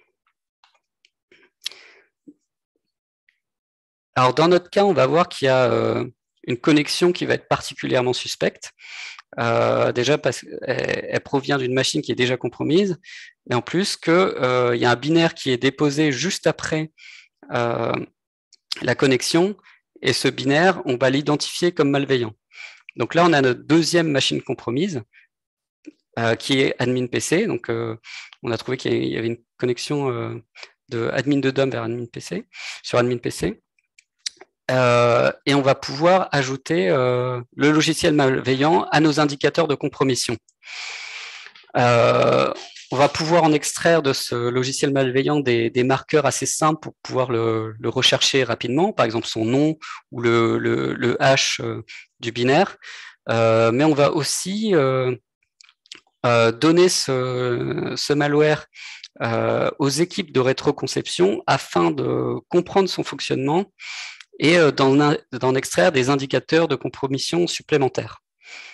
Alors, dans notre cas, on va voir qu'il y a euh, une connexion qui va être particulièrement suspecte. Euh, déjà parce qu'elle elle provient d'une machine qui est déjà compromise, et en plus qu'il euh, y a un binaire qui est déposé juste après euh, la connexion, et ce binaire, on va l'identifier comme malveillant. Donc là, on a notre deuxième machine compromise, euh, qui est admin P C. Donc, euh, on a trouvé qu'il y avait une connexion euh, de admin de D O M vers admin P C, sur admin P C. Euh, et on va pouvoir ajouter euh, le logiciel malveillant à nos indicateurs de compromission. Euh, on va pouvoir en extraire de ce logiciel malveillant des, des marqueurs assez simples pour pouvoir le, le, rechercher rapidement, par exemple son nom ou le, le, le hash euh, du binaire. Euh, mais on va aussi euh, euh, donner ce, ce malware euh, aux équipes de rétroconception afin de comprendre son fonctionnement et d'en extraire des indicateurs de compromission supplémentaires.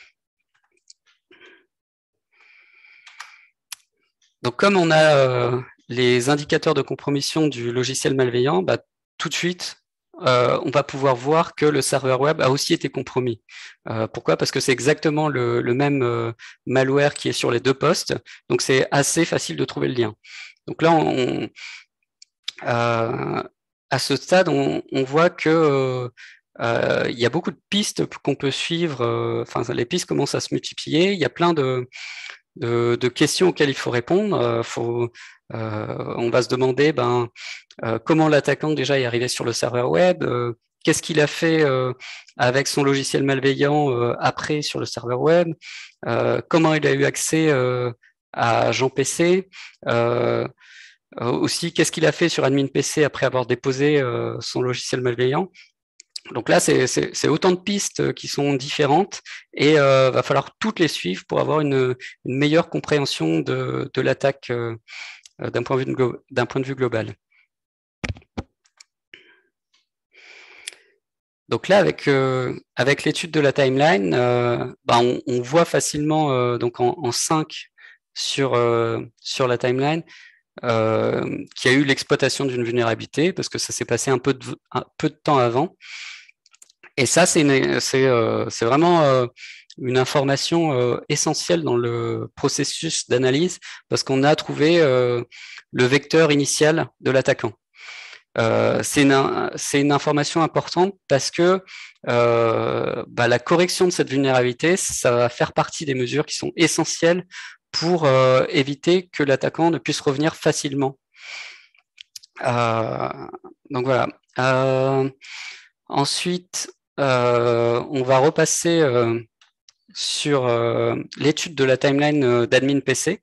Donc, comme on a euh, les indicateurs de compromission du logiciel malveillant, bah, tout de suite, euh, on va pouvoir voir que le serveur web a aussi été compromis. Euh, pourquoi? Parce que c'est exactement le, le même euh, malware qui est sur les deux postes, donc c'est assez facile de trouver le lien. Donc là, on, euh, à ce stade, on, on voit que euh, il y a beaucoup de pistes qu'on peut suivre. Euh, enfin, les pistes commencent à se multiplier. Il y a plein de, de, de questions auxquelles il faut répondre. Euh, faut, euh, on va se demander, ben, euh, comment l'attaquant déjà est arrivé sur le serveur web. Euh, Qu'est-ce qu'il a fait euh, avec son logiciel malveillant euh, après sur le serveur web? euh, Comment il a eu accès euh, à Jean P C? euh, Euh, aussi, qu'est-ce qu'il a fait sur admin P C après avoir déposé euh, son logiciel malveillant? Donc là, c'est autant de pistes qui sont différentes et il euh, va falloir toutes les suivre pour avoir une, une meilleure compréhension de, de l'attaque euh, d'un point, d'un point de vue global. Donc là, avec, euh, avec l'étude de la timeline, euh, bah, on, on voit facilement euh, donc en, en cinq sur, euh, sur la timeline euh, qu'il y a eu l'exploitation d'une vulnérabilité parce que ça s'est passé un peu de, un peu de temps avant. Et ça, c'est euh, vraiment euh, une information euh, essentielle dans le processus d'analyse parce qu'on a trouvé euh, le vecteur initial de l'attaquant. Euh, c'est une, une information importante parce que euh, bah, la correction de cette vulnérabilité, ça va faire partie des mesures qui sont essentielles pour euh, éviter que l'attaquant ne puisse revenir facilement. Euh, donc voilà. Euh, ensuite, euh, on va repasser euh, sur euh, l'étude de la timeline d'admin P C.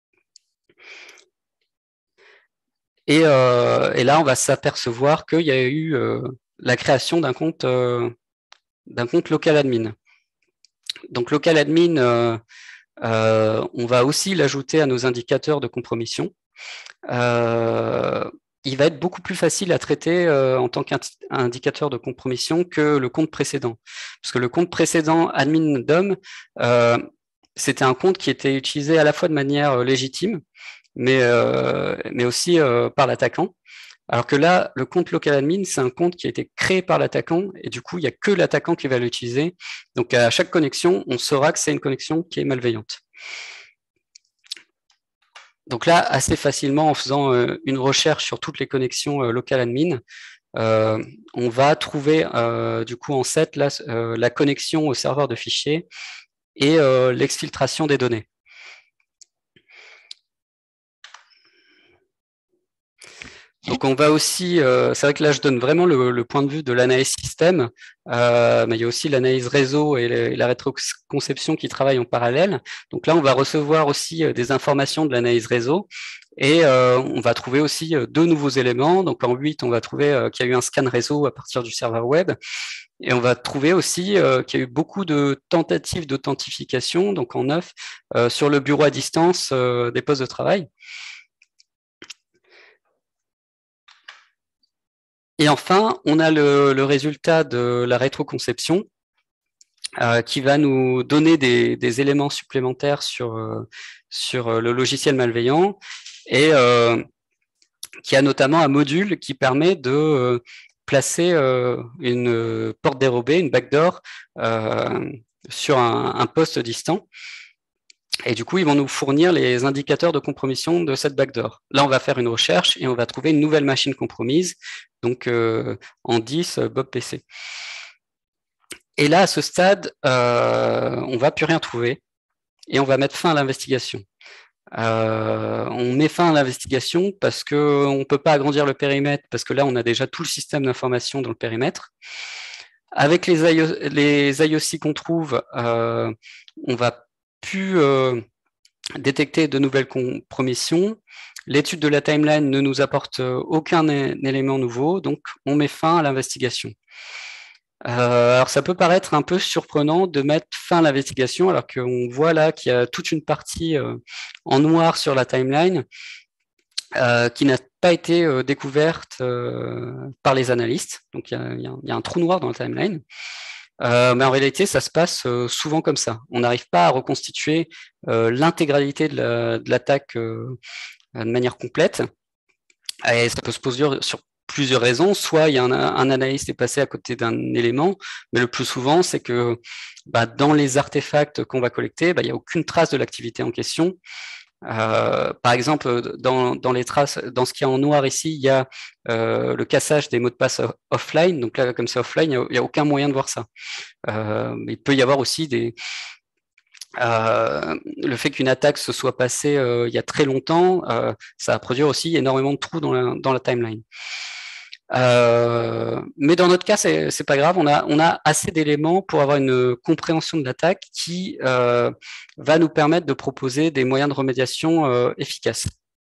Et, euh, et là, on va s'apercevoir qu'il y a eu euh, la création d'un compte, euh, d'un compte local admin. Donc, local admin, euh, euh, on va aussi l'ajouter à nos indicateurs de compromission. Euh, il va être beaucoup plus facile à traiter euh, en tant qu'indicateur de compromission que le compte précédent. Parce que le compte précédent, admin D O M, euh, c'était un compte qui était utilisé à la fois de manière légitime, mais, euh, mais aussi euh, par l'attaquant. Alors que là, le compte local admin, c'est un compte qui a été créé par l'attaquant et du coup, il n'y a que l'attaquant qui va l'utiliser. Donc, à chaque connexion, on saura que c'est une connexion qui est malveillante. Donc là, assez facilement, en faisant euh, une recherche sur toutes les connexions euh, local admin, euh, on va trouver euh, du coup en set là, euh, la connexion au serveur de fichiers et euh, l'exfiltration des données. Donc on va aussi, euh, c'est vrai que là je donne vraiment le, le point de vue de l'analyse système, euh, mais il y a aussi l'analyse réseau et, le, et la rétroconception qui travaillent en parallèle. Donc là on va recevoir aussi euh, des informations de l'analyse réseau et euh, on va trouver aussi euh, deux nouveaux éléments. Donc en huit on va trouver euh, qu'il y a eu un scan réseau à partir du serveur web et on va trouver aussi euh, qu'il y a eu beaucoup de tentatives d'authentification, donc en neuf, euh, sur le bureau à distance euh, des postes de travail. Et enfin, on a le, le résultat de la rétroconception euh, qui va nous donner des, des éléments supplémentaires sur, euh, sur le logiciel malveillant et euh, qui a notamment un module qui permet de euh, placer euh, une porte dérobée, une backdoor, euh, sur un, un poste distant. Et du coup, ils vont nous fournir les indicateurs de compromission de cette backdoor. Là, on va faire une recherche et on va trouver une nouvelle machine compromise, donc euh, en dix, Bob P C. Et là, à ce stade, euh, on ne va plus rien trouver et on va mettre fin à l'investigation. Euh, on met fin à l'investigation parce qu'on ne peut pas agrandir le périmètre, parce que là, on a déjà tout le système d'information dans le périmètre. Avec les, I O, les I O C qu'on trouve, euh, on va plus euh, détecter de nouvelles compromissions. L'étude de la timeline ne nous apporte aucun élément nouveau, donc on met fin à l'investigation. Euh, alors ça peut paraître un peu surprenant de mettre fin à l'investigation alors qu'on voit là qu'il y a toute une partie euh, en noir sur la timeline euh, qui n'a pas été euh, découverte euh, par les analystes. Donc il y, a, il, y a, il y a un trou noir dans la timeline. Euh, mais en réalité, ça se passe euh, souvent comme ça. On n'arrive pas à reconstituer euh, l'intégralité de l'attaque la, euh, de manière complète. Et ça peut se poser sur plusieurs raisons. Soit il y a un, un analyste est passé à côté d'un élément, mais le plus souvent, c'est que bah, dans les artefacts qu'on va collecter, bah, il n'y a aucune trace de l'activité en question. Euh, par exemple, dans, dans les traces, dans ce qui est en noir ici, il y a euh, le cassage des mots de passe offline. Donc là, comme c'est offline, il n'y a, a aucun moyen de voir ça. Euh, il peut y avoir aussi des, euh, le fait qu'une attaque se soit passée euh, il y a très longtemps, euh, ça va produire aussi énormément de trous dans la, dans la timeline. Euh, mais dans notre cas, c'est, c'est pas grave, on a, on a assez d'éléments pour avoir une compréhension de l'attaque qui euh, va nous permettre de proposer des moyens de remédiation euh, efficaces.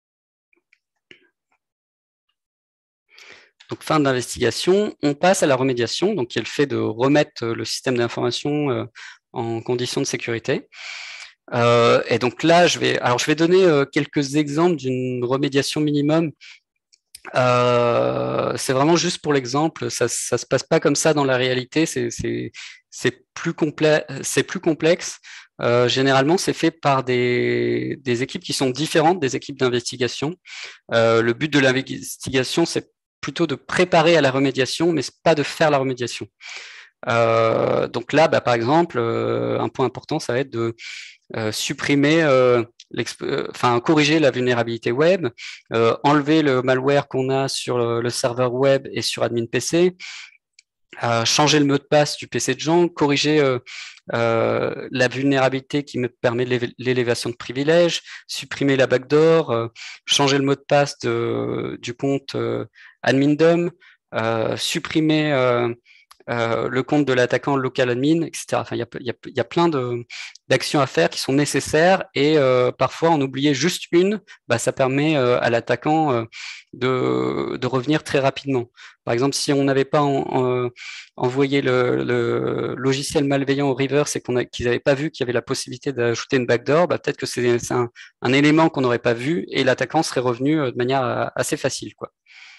Donc, fin d'investigation, on passe à la remédiation, donc qui est le fait de remettre le système d'information euh, en conditions de sécurité. Euh, et donc là, je vais, alors je vais donner euh, quelques exemples d'une remédiation minimum Euh, c'est vraiment juste pour l'exemple, ça ne se passe pas comme ça dans la réalité, c'est plus, complè plus complexe. Euh, généralement, c'est fait par des, des équipes qui sont différentes des équipes d'investigation. Euh, le but de l'investigation, c'est plutôt de préparer à la remédiation, mais pas de faire la remédiation. Euh, donc là, bah, par exemple, euh, un point important, ça va être de euh, supprimer, euh, enfin corriger la vulnérabilité web, euh, enlever le malware qu'on a sur le, le serveur web et sur admin P C, euh, changer le mot de passe du P C de gens, corriger euh, euh, la vulnérabilité qui me permet l'élévation de privilèges, supprimer la backdoor, euh, changer le mot de passe de, du compte euh, admin.dom, euh, supprimer euh, euh, le compte de l'attaquant local admin, et cetera. Enfin, il y a, y, a, y a plein d'actions à faire qui sont nécessaires et euh, parfois en oublier juste une, bah, ça permet euh, à l'attaquant euh, de, de revenir très rapidement. Par exemple, si on n'avait pas en, en, envoyé le, le logiciel malveillant au reverse et qu'on qu'ils n'avaient pas vu qu'il y avait la possibilité d'ajouter une backdoor, bah, peut-être que c'est un, un élément qu'on n'aurait pas vu et l'attaquant serait revenu de manière assez facile, quoi.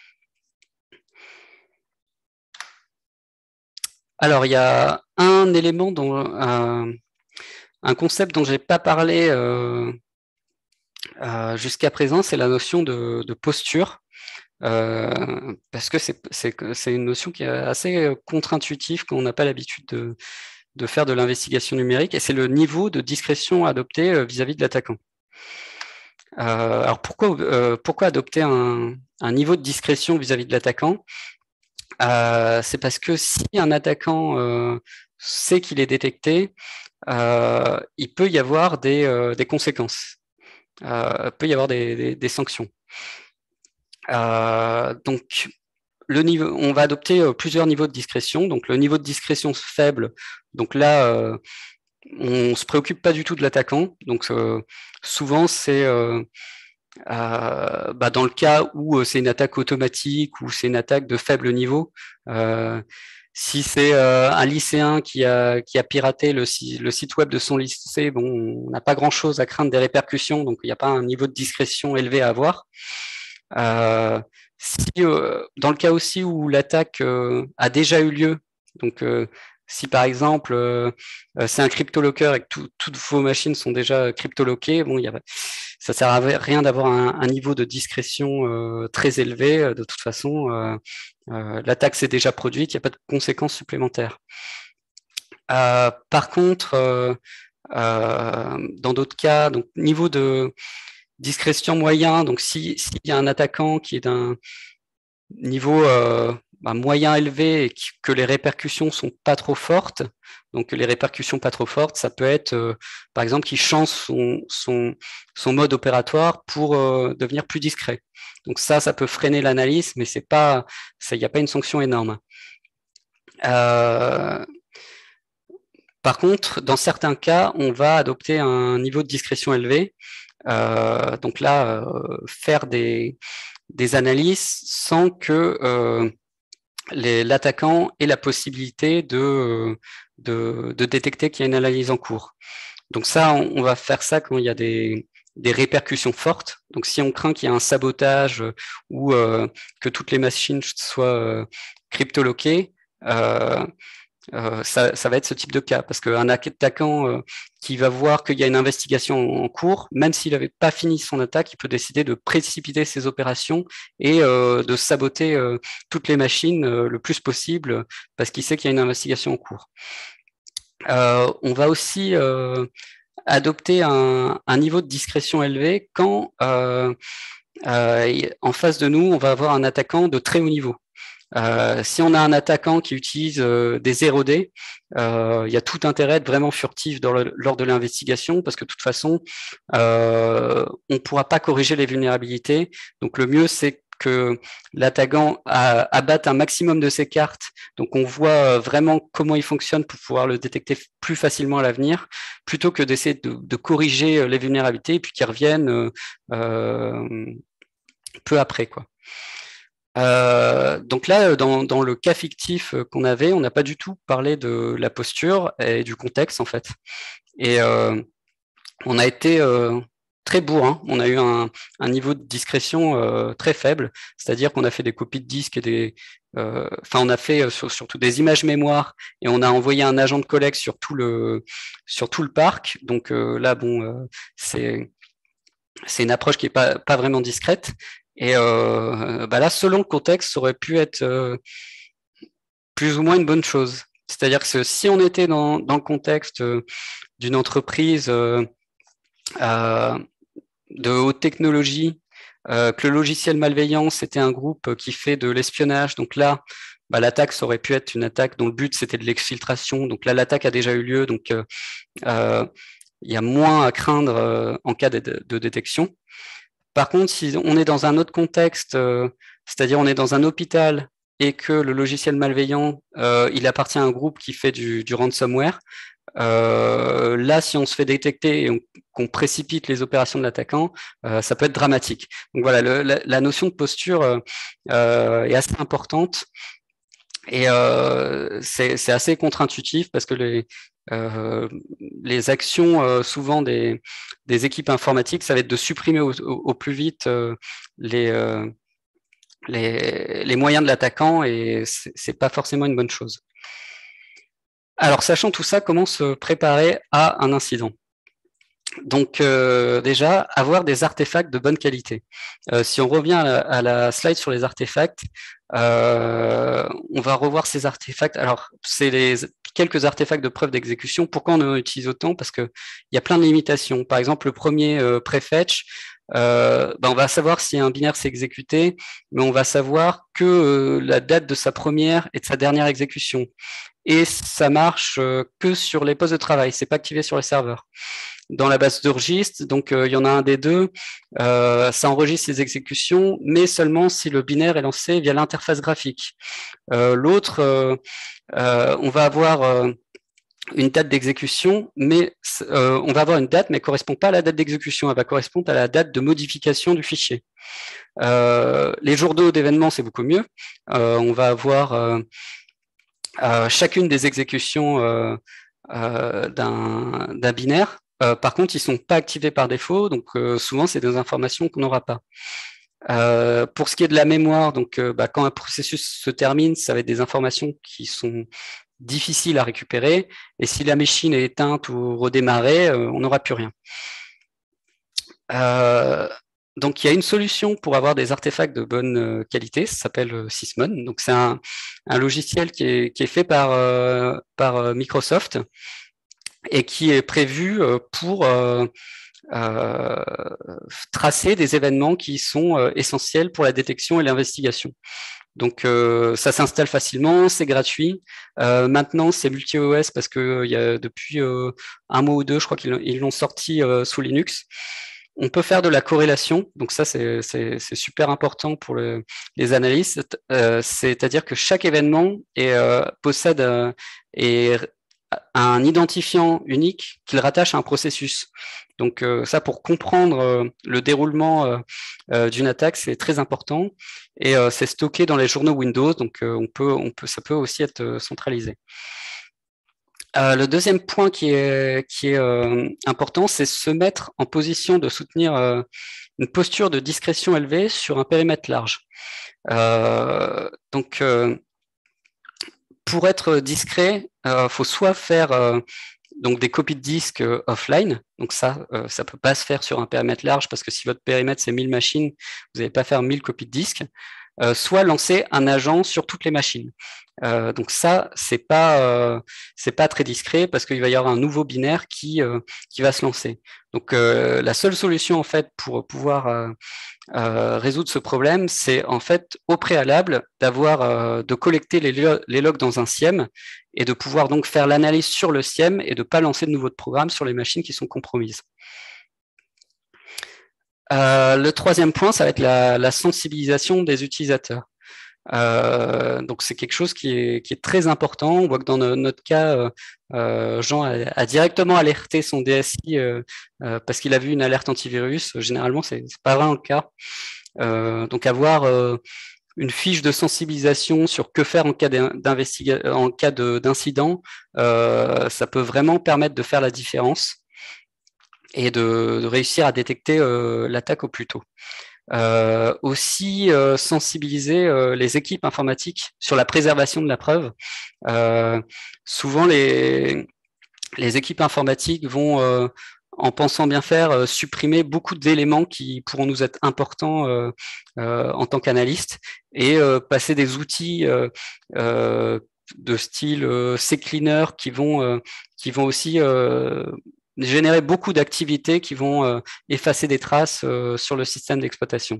Alors, il y a un élément, dont, euh, un concept dont je n'ai pas parlé euh, euh, jusqu'à présent, c'est la notion de, de posture, euh, parce que c'est une notion qui est assez contre-intuitive quand on n'a pas l'habitude de, de faire de l'investigation numérique, et c'est le niveau de discrétion adopté vis-à-vis -vis de l'attaquant. Euh, alors, pourquoi, euh, pourquoi adopter un, un niveau de discrétion vis-à-vis -vis de l'attaquant? Euh, c'est parce que si un attaquant euh, sait qu'il est détecté, euh, il peut y avoir des, euh, des conséquences, euh, il peut y avoir des, des, des sanctions. Euh, donc, le niveau, on va adopter euh, plusieurs niveaux de discrétion. Donc, le niveau de discrétion faible, donc là, euh, on ne se préoccupe pas du tout de l'attaquant. Donc, euh, souvent, c'est euh, euh, bah, dans le cas où euh, c'est une attaque automatique ou c'est une attaque de faible niveau. Euh, si c'est euh, un lycéen qui a, qui a piraté le, le site web de son lycée, bon, on n'a pas grand-chose à craindre des répercussions, donc il n'y a pas un niveau de discrétion élevé à avoir. Euh, si, euh, dans le cas aussi où l'attaque euh, a déjà eu lieu, donc euh, si par exemple euh, c'est un cryptolocker et que tout, toutes vos machines sont déjà cryptoloquées, bon, il y a, ça sert à rien d'avoir un, un niveau de discrétion euh, très élevé. De toute façon, euh, euh, l'attaque s'est déjà produite, il n'y a pas de conséquences supplémentaires. Euh, par contre, euh, euh, dans d'autres cas, donc niveau de discrétion moyen, donc s'il si y a un attaquant qui est d'un niveau euh, bah, moyen élevé et que les répercussions sont pas trop fortes, donc les répercussions pas trop fortes, ça peut être euh, par exemple qu'il change son, son, son mode opératoire pour euh, devenir plus discret. Donc ça, ça peut freiner l'analyse, mais c'est pas, il n'y a pas une sanction énorme. Euh, par contre, dans certains cas, on va adopter un niveau de discrétion élevé. Euh, donc là, euh, faire des, des analyses sans que euh, l'attaquant ait la possibilité de, de, de détecter qu'il y a une analyse en cours. Donc ça, on, on va faire ça quand il y a des, des répercussions fortes. Donc si on craint qu'il y ait un sabotage ou euh, que toutes les machines soient euh, cryptoloquées, euh, euh, ça, ça va être ce type de cas, parce qu'un attaquant euh, qui va voir qu'il y a une investigation en cours, même s'il n'avait pas fini son attaque, il peut décider de précipiter ses opérations et euh, de saboter euh, toutes les machines euh, le plus possible, parce qu'il sait qu'il y a une investigation en cours. Euh, on va aussi euh, adopter un, un niveau de discrétion élevé quand euh, euh, en face de nous, on va avoir un attaquant de très haut niveau. Euh, si on a un attaquant qui utilise euh, des zéro D, euh, il y a tout intérêt d'être vraiment furtif dans le, lors de l'investigation parce que de toute façon, euh, on ne pourra pas corriger les vulnérabilités. Donc le mieux, c'est que l'attaquant abatte un maximum de ses cartes. Donc on voit vraiment comment il fonctionne pour pouvoir le détecter plus facilement à l'avenir, plutôt que d'essayer de, de corriger les vulnérabilités et puis qu'ils reviennent euh, peu après, quoi. Euh, donc là, dans, dans le cas fictif qu'on avait, on n'a pas du tout parlé de la posture et du contexte, en fait. Et euh, on a été, euh, très bourrin. On a eu un, un niveau de discrétion euh, très faible, c'est-à-dire qu'on a fait des copies de disques et des, euh, enfin on a fait euh, sur, surtout des images mémoire et on a envoyé un agent de collecte sur tout le sur tout le parc. Donc euh, là, bon, euh, c'est c'est une approche qui est pas pas vraiment discrète. Et euh, bah là, selon le contexte, ça aurait pu être euh, plus ou moins une bonne chose. C'est-à-dire que si on était dans, dans le contexte euh, d'une entreprise euh, euh, de haute technologie, euh, que le logiciel malveillant, c'était un groupe qui fait de l'espionnage. Donc là, bah, l'attaque, ça aurait pu être une attaque dont le but, c'était de l'exfiltration. Donc là, l'attaque a déjà eu lieu. Donc, euh, euh, il y a moins à craindre euh, en cas de, de détection. Par contre, si on est dans un autre contexte, euh, c'est-à-dire on est dans un hôpital et que le logiciel malveillant, euh, il appartient à un groupe qui fait du, du ransomware, euh, là, si on se fait détecter et qu'on précipite les opérations de l'attaquant, euh, ça peut être dramatique. Donc voilà, le, la, la notion de posture euh, euh, est assez importante et euh, c'est assez contre-intuitif parce que les, euh, les actions euh, souvent des, des équipes informatiques, ça va être de supprimer au, au, au plus vite euh, les, euh, les, les moyens de l'attaquant et c'est pas forcément une bonne chose. Alors, sachant tout ça, comment se préparer à un incident? Donc, euh, déjà, avoir des artefacts de bonne qualité. Euh, si on revient à la, à la slide sur les artefacts, euh, on va revoir ces artefacts. Alors, c'est les quelques artefacts de preuve d'exécution. Pourquoi on en utilise autant? Parce qu'il y a plein de limitations. Par exemple, le premier euh, prefetch, euh, ben on va savoir si un binaire s'est exécuté, mais on va savoir que euh, la date de sa première et de sa dernière exécution. Et ça marche euh, que sur les postes de travail, c'est pas activé sur les serveurs. Dans la base de registres, donc euh, il y en a un des deux, euh, ça enregistre les exécutions, mais seulement si le binaire est lancé via l'interface graphique. Euh, L'autre, euh, euh, on va avoir euh, une date d'exécution, mais euh, on va avoir une date, mais elle ne correspond pas à la date d'exécution, elle va correspondre à la date de modification du fichier. Euh, les jours d'eau d'événements, c'est beaucoup mieux. Euh, on va avoir euh, euh, chacune des exécutions euh, euh, d'un binaire. Euh, par contre, ils ne sont pas activés par défaut, donc euh, souvent, c'est des informations qu'on n'aura pas. Euh, pour ce qui est de la mémoire, donc euh, bah, quand un processus se termine, ça va être des informations qui sont difficiles à récupérer, et si la machine est éteinte ou redémarrée, euh, on n'aura plus rien. Euh, donc il y a une solution pour avoir des artefacts de bonne qualité, ça s'appelle Sysmon. Donc c'est un, un logiciel qui est, qui est fait par, euh, par Microsoft et qui est prévu pour euh, euh, tracer des événements qui sont euh, essentiels pour la détection et l'investigation. Donc euh, ça s'installe facilement, c'est gratuit. Euh, maintenant c'est multi-O S parce que euh, y a depuis euh, un mois ou deux, je crois qu'ils l'ont sorti euh, sous Linux. On peut faire de la corrélation, donc ça c'est super important pour le, les analystes, euh, c'est-à-dire que chaque événement est, euh, possède euh, et un identifiant unique qu'il rattache à un processus. Donc euh, ça, pour comprendre euh, le déroulement euh, euh, d'une attaque, c'est très important et euh, c'est stocké dans les journaux Windows, donc euh, on peut, on peut, ça peut aussi être euh, centralisé. Euh, le deuxième point qui est, qui est euh, important, c'est se mettre en position de soutenir euh, une posture de discrétion élevée sur un périmètre large. Euh, donc, euh, pour être discret, il euh, faut soit faire euh, donc des copies de disques euh, offline, donc ça, euh, ça peut pas se faire sur un périmètre large parce que si votre périmètre c'est mille machines, vous n'allez pas faire mille copies de disques, euh, soit lancer un agent sur toutes les machines. Euh, donc ça, c'est pas euh, c'est pas très discret parce qu'il va y avoir un nouveau binaire qui euh, qui va se lancer. Donc euh, la seule solution en fait pour pouvoir euh, euh, résoudre ce problème, c'est en fait au préalable d'avoir euh, de collecter les, les logs dans un S I E M et de pouvoir donc faire l'analyse sur le S I E M et de pas lancer de nouveau de programme sur les machines qui sont compromises. Euh, le troisième point, ça va être la, la sensibilisation des utilisateurs. Euh, donc c'est quelque chose qui est, qui est très important. On voit que dans no, notre cas, euh, Jean a, a directement alerté son D S I euh, euh, parce qu'il a vu une alerte antivirus. Généralement, c'est pas vraiment le cas. Euh, donc avoir euh, une fiche de sensibilisation sur que faire en cas d'investigation, en cas d'incident, euh, ça peut vraiment permettre de faire la différence. et de, de réussir à détecter euh, l'attaque au plus tôt. Euh, aussi euh, sensibiliser euh, les équipes informatiques sur la préservation de la preuve. Euh, souvent, les, les équipes informatiques vont, euh, en pensant bien faire, euh, supprimer beaucoup d'éléments qui pourront nous être importants euh, euh, en tant qu'analystes et euh, passer des outils euh, euh, de style euh, CCleaner qui vont, euh, qui vont aussi euh, générer beaucoup d'activités qui vont euh, effacer des traces euh, sur le système d'exploitation.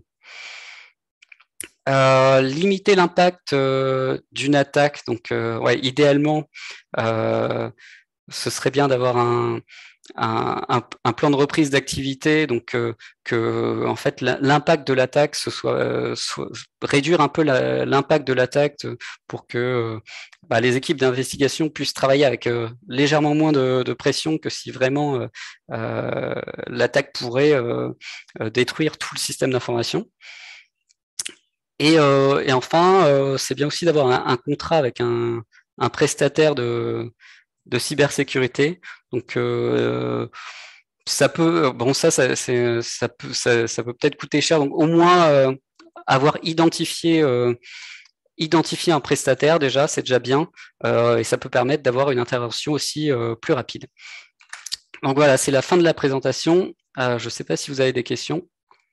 Euh, limiter l'impact euh, d'une attaque, donc euh, ouais, idéalement, euh, ce serait bien d'avoir un, un, un, un plan de reprise d'activité, donc euh, que en fait l'impact de l'attaque ce soit, euh, soit réduire un peu l'impact de l'attaque pour que euh, bah, les équipes d'investigation puissent travailler avec euh, légèrement moins de, de pression que si vraiment euh, euh, l'attaque pourrait euh, détruire tout le système d'information. Et, euh, et enfin, euh, c'est bien aussi d'avoir un, un contrat avec un, un prestataire de, de cybersécurité. Donc, euh, ça peut, bon, ça, ça, ça peut, ça, ça peut peut-être coûter cher. Donc, au moins, euh, avoir identifié, euh, identifié un prestataire, déjà, c'est déjà bien. Euh, et ça peut permettre d'avoir une intervention aussi euh, plus rapide. Donc, voilà, c'est la fin de la présentation. Euh, je ne sais pas si vous avez des questions.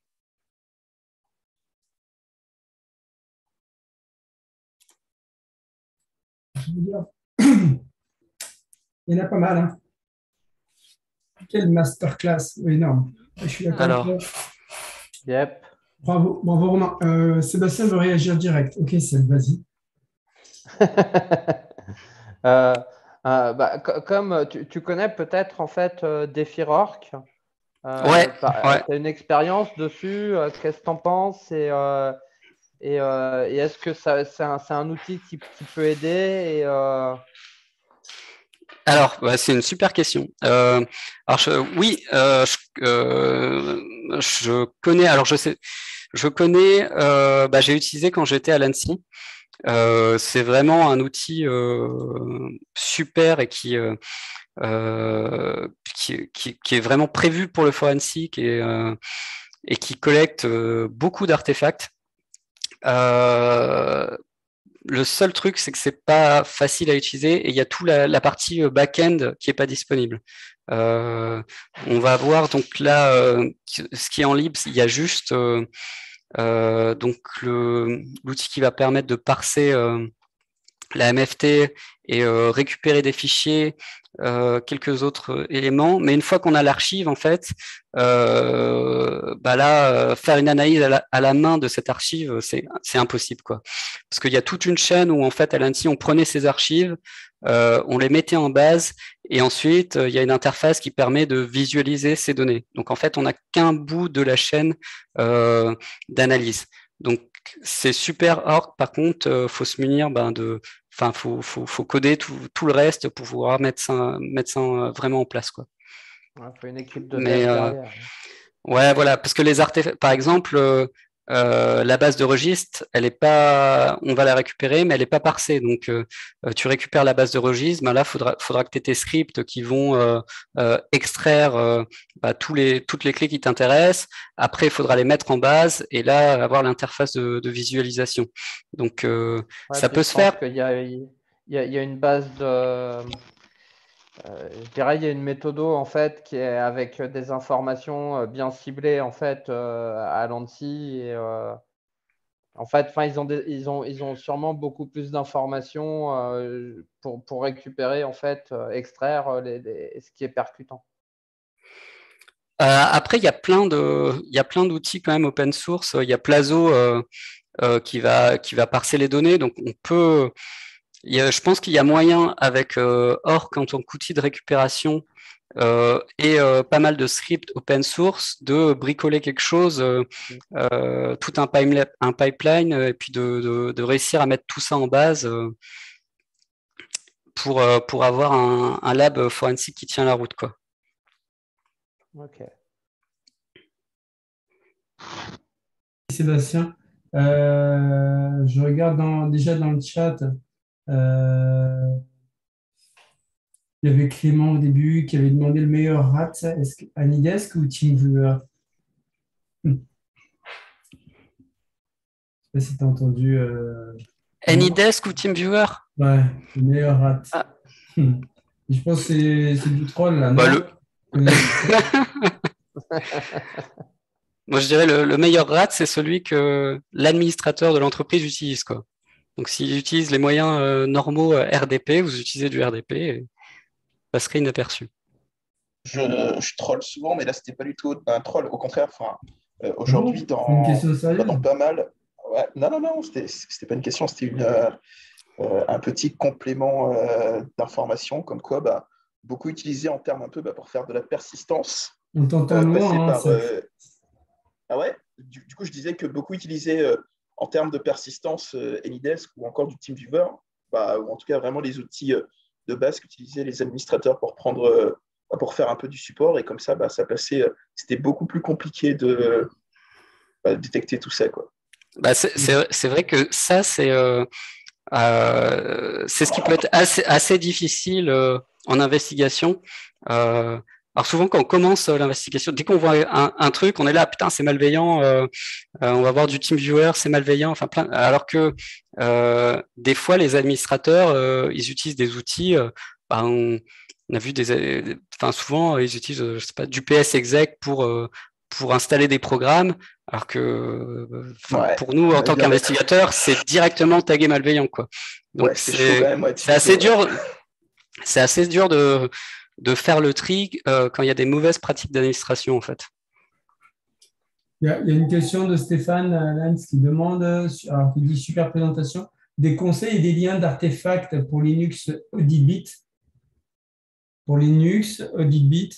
Il y en a pas mal. Hein. Quelle masterclass énorme. Je suis d'accord avec toi. Yep. Bravo, bravo Romain. Euh, Sébastien veut réagir direct. Ok, Seb, vas-y. euh, euh, bah, comme tu, tu connais peut-être en fait euh, DefiRork. Euh, ouais. ouais. Tu as une expérience dessus. Euh, Qu'est-ce que tu en penses et, euh, et, euh, et est-ce que c'est un, un outil qui, qui peut aider et, euh... Alors, bah, c'est une super question. Euh, alors, je, oui, euh, je, euh, je connais. Alors, je sais, je connais. Euh, bah, j'ai utilisé quand j'étais à l'Annecy. Euh, c'est vraiment un outil euh, super et qui, euh, euh, qui, qui, qui est vraiment prévu pour le forensique et, euh, et qui collecte euh, beaucoup d'artefacts. Euh, le seul truc, c'est que c'est pas facile à utiliser et il y a toute la, la partie back-end qui est pas disponible. Euh, on va voir donc là, euh, ce qui est en libre, il y a juste euh, euh, donc l'outil qui va permettre de parser euh, la M F T et euh, récupérer des fichiers, euh, quelques autres éléments. Mais une fois qu'on a l'archive, en fait, euh, bah là, euh, faire une analyse à la, à la main de cette archive, c'est impossible, quoi. Parce qu'il y a toute une chaîne où, en fait, à l'ANSSI, on prenait ces archives, euh, on les mettait en base, et ensuite, il y a une interface qui permet de visualiser ces données. Donc, en fait, on n'a qu'un bout de la chaîne euh, d'analyse. Donc, c'est super org. Par contre, euh, faut se munir ben, de, enfin, faut, faut, faut coder tout, tout le reste pour pouvoir mettre ça, mettre ça vraiment en place, quoi. Il ouais, faut une équipe de Mais dev euh, derrière. ouais, voilà, parce que les artefacts, par exemple, euh, euh, la base de registre, elle est pas, on va la récupérer, mais elle est pas parsée. Donc, euh, tu récupères la base de registre, ben là, faudra, faudra que tu aies tes scripts qui vont euh, euh, extraire euh, bah, tous les, toutes les clés qui t'intéressent. Après, il faudra les mettre en base et là, avoir l'interface de, de visualisation. Donc, euh, ouais, ça peut se faire. Il y a, il y, a, il y a une base de. Euh, je dirais il y a une méthode en fait qui est avec des informations bien ciblées en fait euh, à l'ANSSI et euh, en fait enfin ils ont des, ils ont ils ont sûrement beaucoup plus d'informations euh, pour, pour récupérer en fait euh, extraire les, les, ce qui est percutant. Euh, après il y a plein de il y a plein d'outils quand même open source. Il y a Plazo euh, euh, qui va qui va parser les données, donc on peut. Il y a, je pense qu'il y a moyen avec euh, Orc en tant qu'outil de récupération euh, et euh, pas mal de scripts open source de bricoler quelque chose, euh, euh, tout un, pipeline, un pipeline et puis de, de, de, réussir à mettre tout ça en base euh, pour, euh, pour avoir un, un lab forensique qui tient la route, quoi. Ok. Sébastien, euh, je regarde dans, déjà dans le chat. Euh, Il y avait Clément au début qui avait demandé le meilleur rat. Est-ce que Anydesk ou TeamViewer? Hmm. Je sais pas si tu as entendu. euh, comment- Anydesk ou TeamViewer? Ouais, le meilleur rat. Ah, Hmm. Je pense que c'est c'est du troll là, bah non? le... Connais- Moi, je dirais le, le meilleur rat, c'est celui que l'administrateur de l'entreprise utilise, quoi. Donc, s'il utilise les moyens euh, normaux euh, R D P, vous utilisez du R D P et passerait inaperçu. Je, je troll souvent, mais là, c'était pas du tout un troll. Au contraire, enfin, euh, Ah aujourd'hui, bon? C'est une dans, question bah, dans sérieuse? pas mal. Ouais, non, non, non, c'était c'était pas une question, c'était une, euh, euh, un petit complément euh, d'information, comme quoi bah, beaucoup utilisé en termes un peu bah, pour faire de la persistance, On t'entend euh, passer loin, hein, par. ça. euh, Ah ouais? Du, du coup, je disais que beaucoup utilisaient euh, en termes de persistance euh, Anydesk ou encore du TeamViewer, bah, ou en tout cas vraiment les outils euh, de base qu'utilisaient les administrateurs pour prendre, euh, bah, pour faire un peu du support. Et comme ça, bah, ça passait, euh, c'était beaucoup plus compliqué de bah, détecter tout ça, quoi. Bah, c'est c'est- c'est vrai que ça, c'est euh, euh, c'est ce qui peut être assez, assez difficile euh, en investigation. Euh, alors souvent, quand on commence euh, l'investigation, dès qu'on voit un, un truc, on est là, putain, c'est malveillant, euh, euh, on va voir du TeamViewer, c'est malveillant, enfin plein. Alors que euh, des fois, les administrateurs, euh, ils utilisent des outils. Euh, bah, on, on a vu des, enfin souvent, ils utilisent, euh, je sais pas, du P S exec pour euh, pour installer des programmes. Alors que, enfin, Ouais, pour nous, on en est tant bien d'accord. qu'investigateurs, c'est directement tagué malveillant, quoi. Ouais, Donc c'est chaud quand c'est même, ouais, c'est typiquement, assez ouais. dur, c'est assez dur de de faire le tri euh, quand il y a des mauvaises pratiques d'administration, en fait. Il y a, il y a une question de Stéphane euh, Lanz qui demande, euh, sur- alors, qui dit super présentation, des conseils et des liens d'artefacts pour Linux AuditBit. Pour Linux AuditBit,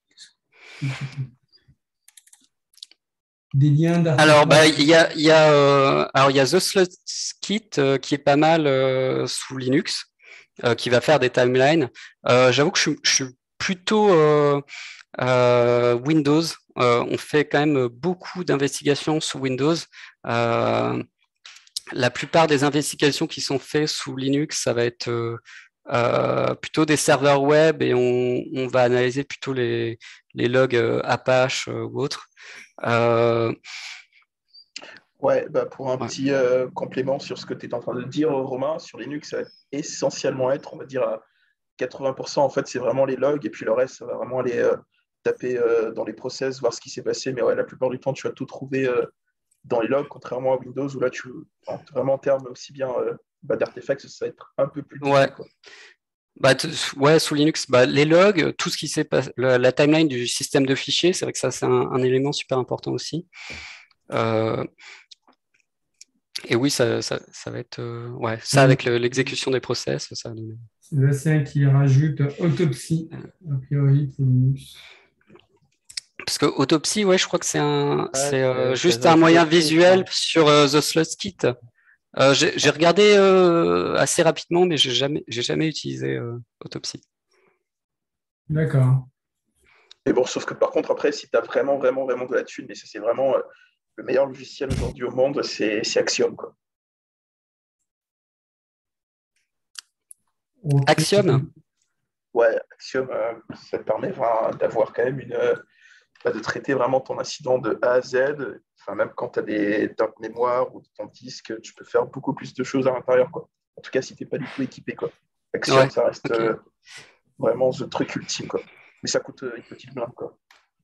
des liens Alors, bah, d'artefacts. il y a, il y a, euh, alors il y a The Slutkit euh, qui est pas mal euh, sous Linux, euh, qui va faire des timelines. Euh, j'avoue que je, suis- je suis plutôt euh, euh, Windows. Euh, on fait quand même beaucoup d'investigations sous Windows. Euh, la plupart des investigations qui sont faites sous Linux, ça va être euh, euh, plutôt des serveurs web et on, on va analyser plutôt les, les logs euh, Apache euh, ou autres. Euh, Ouais, bah pour un ouais. petit euh, complément sur ce que tu es en train de dire, Romain, sur Linux, ça va essentiellement être, on va dire, à quatre-vingts pour cent, en fait, c'est vraiment les logs, et puis le reste, ça va vraiment aller euh, taper euh, dans les process, voir ce qui s'est passé. Mais ouais, la plupart du temps, tu vas tout trouver euh, dans les logs, contrairement à Windows, où là, tu, enfin, vraiment en termes aussi bien euh, bah, d'artefacts, ça va être un peu plus Ouais. diffus, quoi. Bah, ouais, sous Linux, bah, les logs, tout ce qui s'est passé, la, la timeline du système de fichiers, c'est vrai que ça, c'est un, un élément super important aussi. Euh, et oui, ça, ça, ça va être, euh, ouais, ça avec le- l'exécution des process, ça. va donner- Sébastien qui rajoute autopsie, a priori, pour Linux. Parce que Autopsy, ouais, je crois que c'est un, Ouais, c'est euh, c'est c'est juste The un moyen Slutkit, visuel hein. sur euh, The Slutkit. Euh, j'ai j'ai regardé euh, assez rapidement, mais j'ai jamais, j'ai jamais utilisé euh, Autopsy. D'accord. Mais bon, sauf que par contre, après, si tu as vraiment, vraiment, vraiment de la thune, mais ça, c'est vraiment euh, le meilleur logiciel aujourd'hui au monde, c'est c'est Axiom, quoi. Ok. Axiom? Ouais, Axiom, euh, ça te permet enfin, d'avoir quand même une, euh, bah, de traiter vraiment ton incident de A à Z. Enfin, même quand tu as des dumps mémoire ou ton disque, tu peux faire beaucoup plus de choses à l'intérieur, quoi. En tout cas, si tu n'es pas du tout équipé, quoi. Axiom, Ouais, ça reste ok. euh, vraiment le truc ultime, quoi. Mais ça coûte euh, une petite blinde, quoi.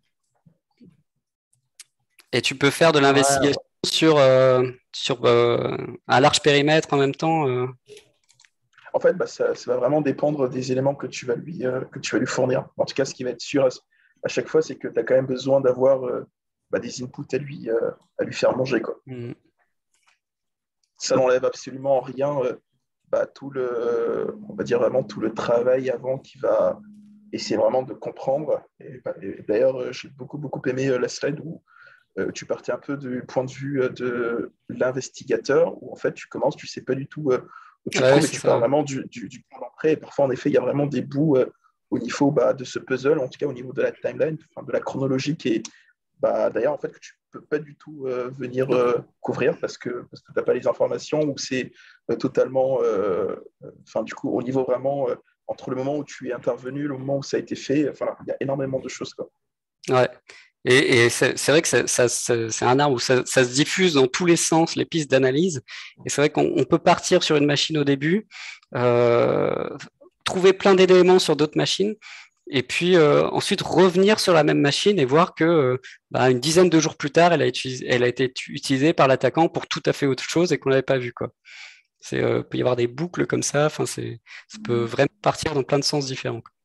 Et tu peux faire de Ouais, l'investigation sur, euh, sur euh, un large périmètre en même temps. euh. En fait, bah, ça, ça va vraiment dépendre des éléments que tu vas lui, euh, que tu vas lui fournir. En tout cas, ce qui va être sûr à, à chaque fois, c'est que tu as quand même besoin d'avoir euh, bah, des inputs à lui, euh, à lui faire manger, quoi. Hmm. Ça n'enlève absolument rien, euh, bah, tout le, on va dire vraiment tout le travail avant qui va essayer vraiment de comprendre. Et, bah, et d'ailleurs, euh, j'ai beaucoup, beaucoup aimé euh, la slide où euh, tu partais un peu du point de vue euh, de l'investigateur, où en fait, tu commences, tu sais pas du tout euh, où tu te Ouais, trouves et c'est tu pars ça. vraiment du, du, du point d'entrée. Et parfois, en effet, il y a vraiment des bouts euh, au niveau bah, de ce puzzle, en tout cas au niveau de la timeline, enfin, de la chronologie qui est bah, d'ailleurs, en fait, que tu peux pas du tout euh, venir euh, couvrir parce que, parce que tu n'as pas les informations ou c'est euh, totalement, euh, enfin, du coup, au niveau vraiment euh, entre le moment où tu es intervenu, le moment où ça a été fait. Enfin, il y a énormément de choses, quoi. Ouais. Et, et c'est, c'est vrai que ça, ça, ça, c'est un art où ça, ça se diffuse dans tous les sens, les pistes d'analyse. Et c'est vrai qu'on on peut partir sur une machine au début, euh, trouver plein d'éléments sur d'autres machines, et puis euh, ensuite revenir sur la même machine et voir que euh, bah, une dizaine de jours plus tard, elle a, utilisé, elle a été utilisée par l'attaquant pour tout à fait autre chose et qu'on n'avait pas vu, quoi. C'est, euh, peut y avoir des boucles comme ça. Enfin, c'est, ça peut vraiment partir dans plein de sens différents, quoi.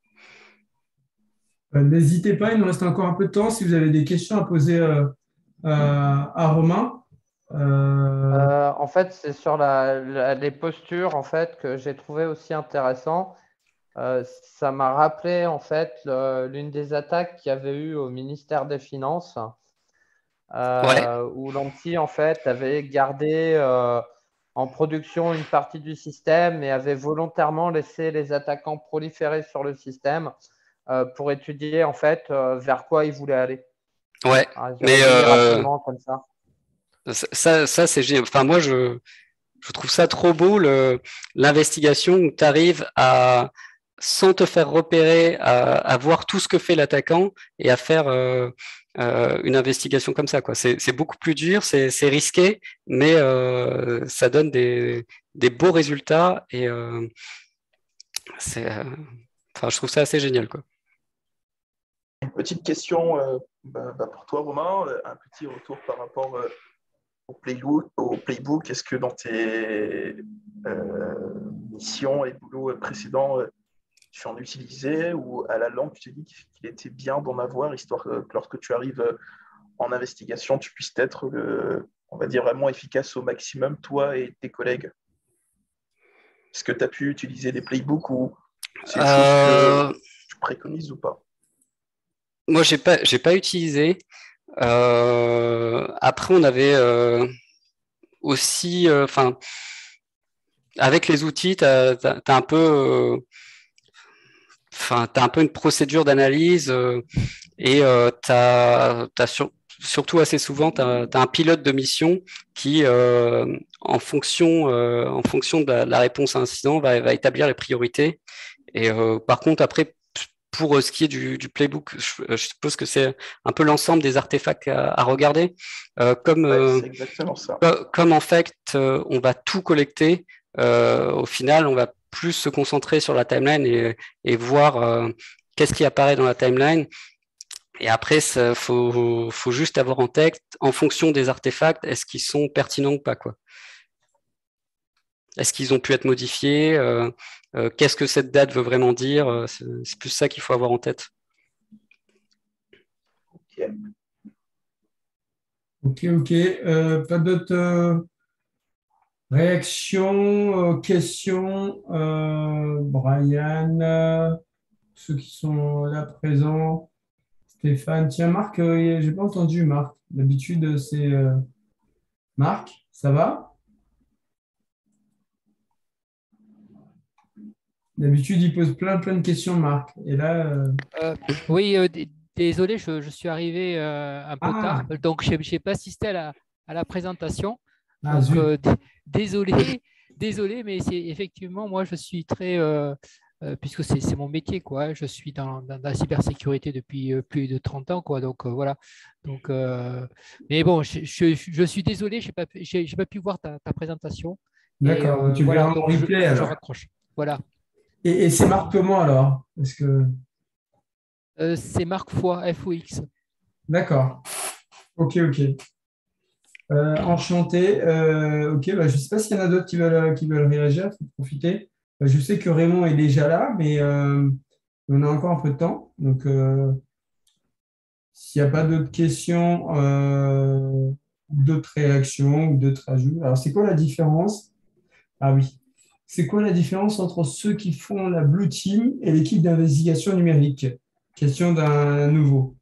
Euh, N'hésitez pas, il nous reste encore un peu de temps. Si vous avez des questions à poser euh, à, à Romain. Euh, Euh, en fait, c'est sur la, la- les postures en fait que j'ai trouvé aussi intéressant. Euh, ça m'a rappelé en fait le- l'une des attaques qu'il y avait eu au ministère des Finances, Ouais, euh, où l'Anti en fait avait gardé euh, en production une partie du système et avait volontairement laissé les attaquants proliférer sur le système euh, pour étudier en fait euh, vers quoi ils voulaient aller. ouais. Ah, j'ai Mais résumé euh, rapidement comme ça. ça, ça c'est génial. Enfin, moi, je, je trouve ça trop beau, le, l'investigation où tu arrives à, sans te faire repérer, à, à voir tout ce que fait l'attaquant et à faire euh, euh, une investigation comme ça, quoi. C'est, c'est beaucoup plus dur, c'est, c'est risqué, mais euh, ça donne des, des beaux résultats et euh, c'est, euh, enfin, je trouve ça assez génial, quoi. Une petite question euh, bah, bah, pour toi, Romain, euh, un petit retour par rapport euh, au playbook, au playbook. Est-ce que dans tes euh, missions et boulots précédents, euh, tu en utilisais ou à la langue, tu t'es dit qu'il était bien d'en avoir, histoire que lorsque tu arrives euh, en investigation, tu puisses être, le, on va dire, vraiment efficace au maximum, toi et tes collègues? Est-ce que tu as pu utiliser des playbooks ou c'est une chose que Euh, tu préconises ou pas? moi, j'ai pas, j'ai pas utilisé. Euh, après, on avait euh, aussi, euh, enfin, avec les outils, tu as, un peu, euh, enfin, t'as un peu une procédure d'analyse euh, et euh, tu as, sur, surtout assez souvent, tu as, un pilote de mission qui, euh, en fonction, euh, en fonction de la, de la réponse à un incident, va, va établir les priorités. Et euh, par contre, après, pour ce qui est du, du playbook, je, je suppose que c'est un peu l'ensemble des artefacts à, à regarder. Euh, comme, Ouais, euh, c'est exactement ça. comme en fait, euh, on va tout collecter, euh, au final, on va plus se concentrer sur la timeline et, et voir euh, qu'est-ce qui apparaît dans la timeline. Et après, il faut, faut juste avoir en tête, en fonction des artefacts, est-ce qu'ils sont pertinents ou pas, quoi. Est-ce qu'ils ont pu être modifiés euh, euh, qu'est-ce que cette date veut vraiment dire? C'est, c'est plus ça qu'il faut avoir en tête. Ok. ok, ok. Euh, pas d'autres euh, réactions, euh, questions? Euh, Brian, euh, ceux qui sont là présents. Stéphane, tiens, Marc, euh, j'ai pas entendu Marc. D'habitude, c'est euh, Marc, ça va? D'habitude, il pose plein, plein de questions, Marc. Et là, euh, Euh, oui, euh, d- désolé, je, je suis arrivé euh, un peu tard, ah, donc je n'ai pas assisté à la, à la présentation. ah, Donc, zut. euh, d- désolé, désolé, mais c'est effectivement, moi, je suis très, euh, euh, puisque c'est c'est mon métier, quoi. Je suis dans, dans la cybersécurité depuis euh, plus de trente ans, quoi. Donc, euh, voilà. Donc, euh, mais bon, je, je- je suis désolé, je n'ai pas, pu- j'ai j'ai pas pu voir ta, ta présentation. Et D'accord, euh, tu le voilà, verras en donc je, replay je alors. raccroche. Voilà. Et, et c'est Marc comment alors? Parce que, Euh, c'est Marc Foix, F O X. d'accord, ok, ok. Euh, enchanté. Euh, ok, bah, je ne sais pas s'il y en a d'autres qui veulent, qui veulent réagir, il faut profiter. Euh, je sais que Raymond est déjà là, mais euh, on a encore un peu de temps. Donc, euh, s'il n'y a pas d'autres questions, euh, d'autres réactions ou d'autres ajouts. Alors, c'est quoi la différence? Ah oui. C'est quoi la différence entre ceux qui font la Blue Team et l'équipe d'investigation numérique? Question d'un nouveau.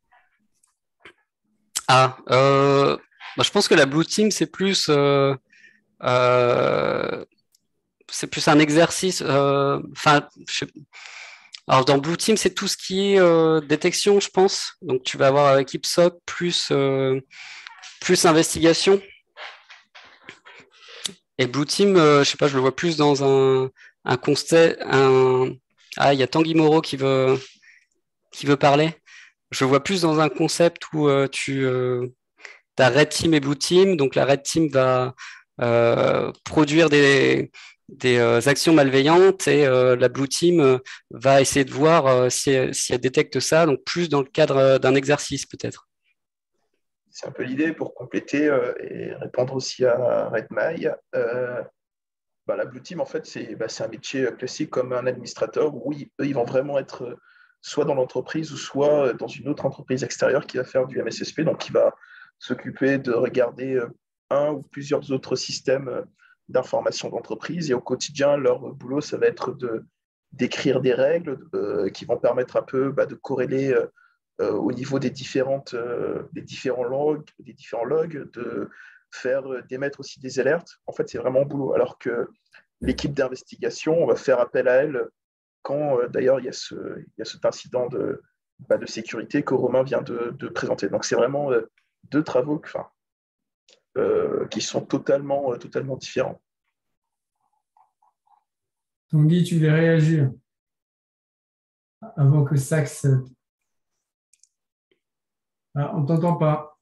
Ah, euh, bah, je pense que la Blue Team, c'est plus, euh, euh, c'est plus un exercice. euh, Enfin, je sais- alors dans Blue Team, c'est tout ce qui est euh, détection, je pense. Donc tu vas avoir avec IPSOC plus, euh, plus investigation. Et Blue Team, euh, je sais pas, je le vois plus dans un, un constat, un, Ah, il y a Tanguy Moreau qui veut, qui veut parler. Je vois plus dans un concept où euh, tu euh, as Red Team et Blue Team. Donc, la Red Team va euh, produire des, des euh, actions malveillantes et euh, la Blue Team euh, va essayer de voir euh, si, si elle détecte ça. Donc, plus dans le cadre euh, d'un exercice, peut-être. C'est un peu l'idée pour compléter euh, et répondre aussi à Redmai. Euh, bah, la Blue Team, en fait, c'est bah, c'est un métier classique comme un administrateur où ils, eux, ils vont vraiment être soit dans l'entreprise ou soit dans une autre entreprise extérieure qui va faire du M S S P, donc qui va s'occuper de regarder un ou plusieurs autres systèmes d'information d'entreprise. Et au quotidien, leur boulot, ça va être de, d'écrire des règles euh, qui vont permettre un peu bah, de corréler euh, au niveau des, différentes, euh, des, différents logs, des différents logs, de faire euh, d'émettre aussi des alertes. En fait, c'est vraiment un boulot. Alors que l'équipe d'investigation, on va faire appel à elle quand, euh, d'ailleurs, il y a, ce, il y a cet incident de, bah, de sécurité que Romain vient de, de présenter. Donc, c'est vraiment euh, deux travaux enfin, euh, qui sont totalement, euh, totalement différents. Tanguy, tu voulais réagir avant que Sax... Ah, on ne t'entend pas.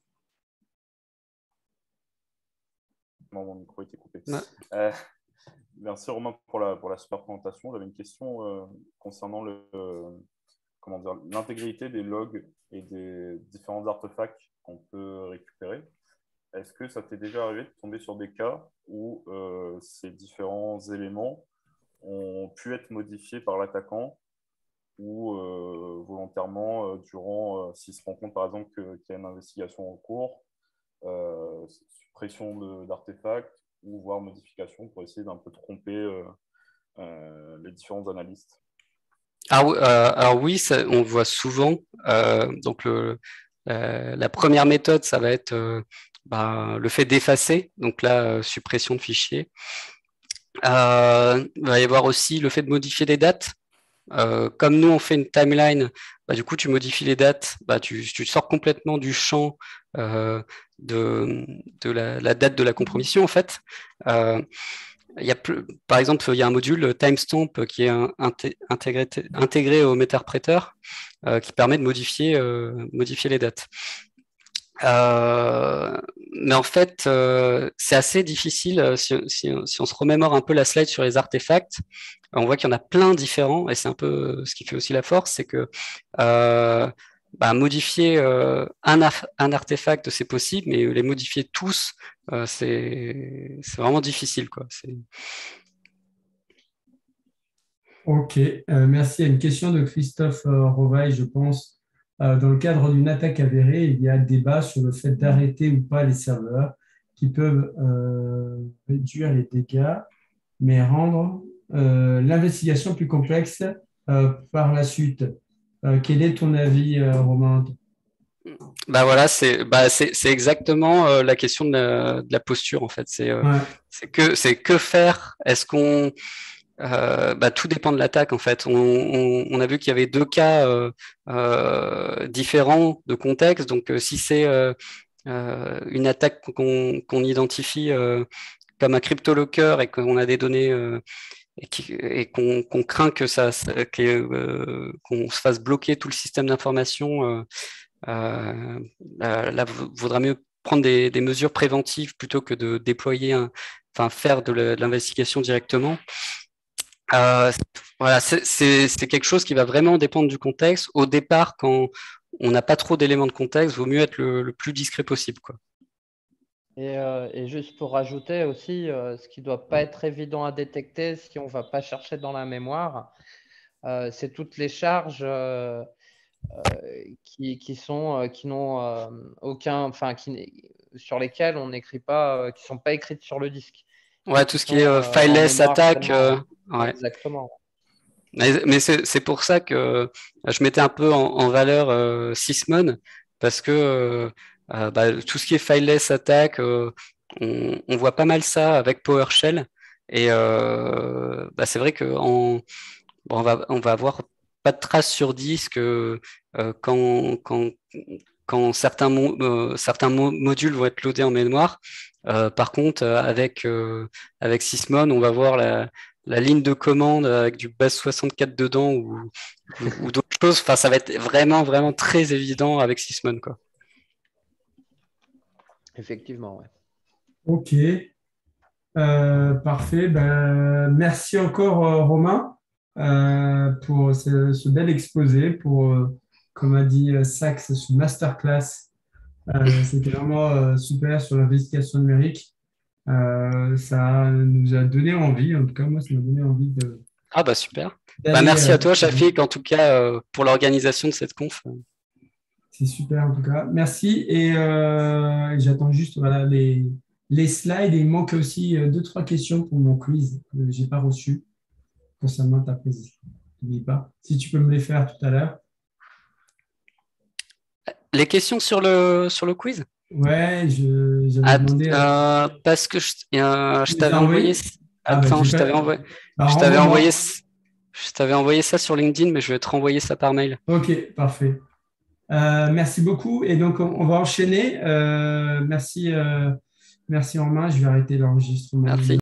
Non, mon micro était coupé. Ouais. Euh, merci Romain pour la, pour la super présentation. J'avais une question euh, concernant le, euh, comment dire, l'intégrité des logs et des différents artefacts qu'on peut récupérer. Est-ce que ça t'est déjà arrivé de tomber sur des cas où euh, ces différents éléments ont pu être modifiés par l'attaquant ou euh, volontairement euh, durant, euh, s'il se rend compte par exemple que, qu'il y a une investigation en cours, euh, suppression d'artefacts ou voire modification pour essayer d'un peu tromper euh, euh, les différents analystes? Ah, oui, euh, alors oui, ça, on le voit souvent. Euh, donc le, euh, la première méthode, ça va être euh, bah, le fait d'effacer, donc là, euh, suppression de fichiers. Euh, il va y avoir aussi le fait de modifier les dates. Euh, comme nous, on fait une timeline, bah, du coup, tu modifies les dates, bah, tu, tu sors complètement du champ euh, de, de la, la date de la compromission, en fait. Euh, il y a plus, par exemple, il y a un module timestamp qui est un, intégré, intégré au Meterpreter euh, qui permet de modifier, euh, modifier les dates. Euh, mais en fait, euh, c'est assez difficile si, si, si on se remémore un peu la slide sur les artefacts. On voit qu'il y en a plein différents et c'est un peu ce qui fait aussi la force, c'est que euh, bah, modifier euh, un, un artefact, c'est possible, mais les modifier tous, euh, c'est vraiment difficile, quoi. Ok, euh, merci. Il y a une question de Christophe euh, Rovaille, je pense. Euh, dans le cadre d'une attaque avérée, il y a débat sur le fait d'arrêter ou pas les serveurs qui peuvent euh, réduire les dégâts, mais rendre euh, l'investigation plus complexe euh, par la suite. Euh, quel est ton avis, euh, Romain? Bah voilà, c'est bah c'est exactement euh, la question de la, de la posture en fait. C'est euh, Ouais. c'est que c'est que faire. Est-ce qu'on euh, bah, tout dépend de l'attaque en fait. On, on, on a vu qu'il y avait deux cas euh, euh, différents de contexte. Donc euh, si c'est euh, euh, une attaque qu'on qu'on identifie euh, comme un crypto-locker et qu'on a des données euh, et qui- et qu'on qu'on craint que ça, ça- que, euh, qu'on se fasse bloquer tout le système d'information. Euh, euh, là, là, vaudra mieux prendre des, des mesures préventives plutôt que de déployer, un, enfin faire de l'investigation directement. Euh, voilà, c'est quelque chose qui va vraiment dépendre du contexte. Au départ, quand on n'a pas trop d'éléments de contexte, vaut mieux être le, le plus discret possible, quoi. Et, euh, et juste pour rajouter aussi, euh, ce qui ne doit pas être évident à détecter si on ne va pas chercher dans la mémoire, euh, c'est toutes les charges euh, euh, qui, qui sont euh, qui n'ont euh, aucun, enfin qui sur lesquelles on n'écrit pas, euh, qui sont pas écrites sur le disque. Ouais, tout Qui ce qui est sont euh, euh, en fileless mémoire attack, seulement. euh, ouais. Exactement. Mais, mais c'est pour ça que je mettais un peu en, en valeur euh, Sysmon, parce que euh, euh, bah, tout ce qui est fileless attack, euh, on, on voit pas mal ça avec PowerShell. Et euh, bah, c'est vrai qu'on bon, on va, on va avoir pas de traces sur disque euh, quand, quand, quand certains, mo euh, certains mo modules vont être loadés en mémoire. Euh, par contre, avec, euh, avec Sysmon, on va voir la, la ligne de commande avec du base soixante-quatre dedans ou, ou, ou d'autres choses. Enfin, ça va être vraiment, vraiment très évident avec Sysmon, quoi. Effectivement, ouais. Ok. Euh, parfait. Ben, merci encore, euh, Romain, euh, pour ce, ce bel exposé, pour, euh, comme a dit euh, Sax, ce masterclass. Euh, c'était vraiment euh, super sur l'investigation numérique. Euh, ça nous a donné envie, en tout cas, moi, ça m'a donné envie de. Ah bah super. Bah, d'aller, merci euh, à toi, Shafik, en tout cas, euh, pour l'organisation de cette conf. C'est super, en tout cas. Merci. Et euh, j'attends juste voilà, les, les slides. Et il manque aussi euh, deux, trois questions pour mon quiz que je n'ai pas reçu concernant ta prise. N'oublie pas. Si tu peux me les faire tout à l'heure. Les questions sur le, sur le quiz? Ouais, je, j'avais Att- demandé. euh, parce que je, euh, je Tu les t'avais as envoyé. envoyés? Ah, bah, Attends, j'ai je pas- t'avais envoyé. Bah, Je t'avais renvoie-moi. envoyé. Je t'avais envoyé ça sur LinkedIn, mais je vais te renvoyer ça par mail. Ok, parfait. Euh, merci beaucoup. Et donc, on, on va enchaîner. Euh, merci, euh, merci Romain. Je vais arrêter l'enregistrement. Merci.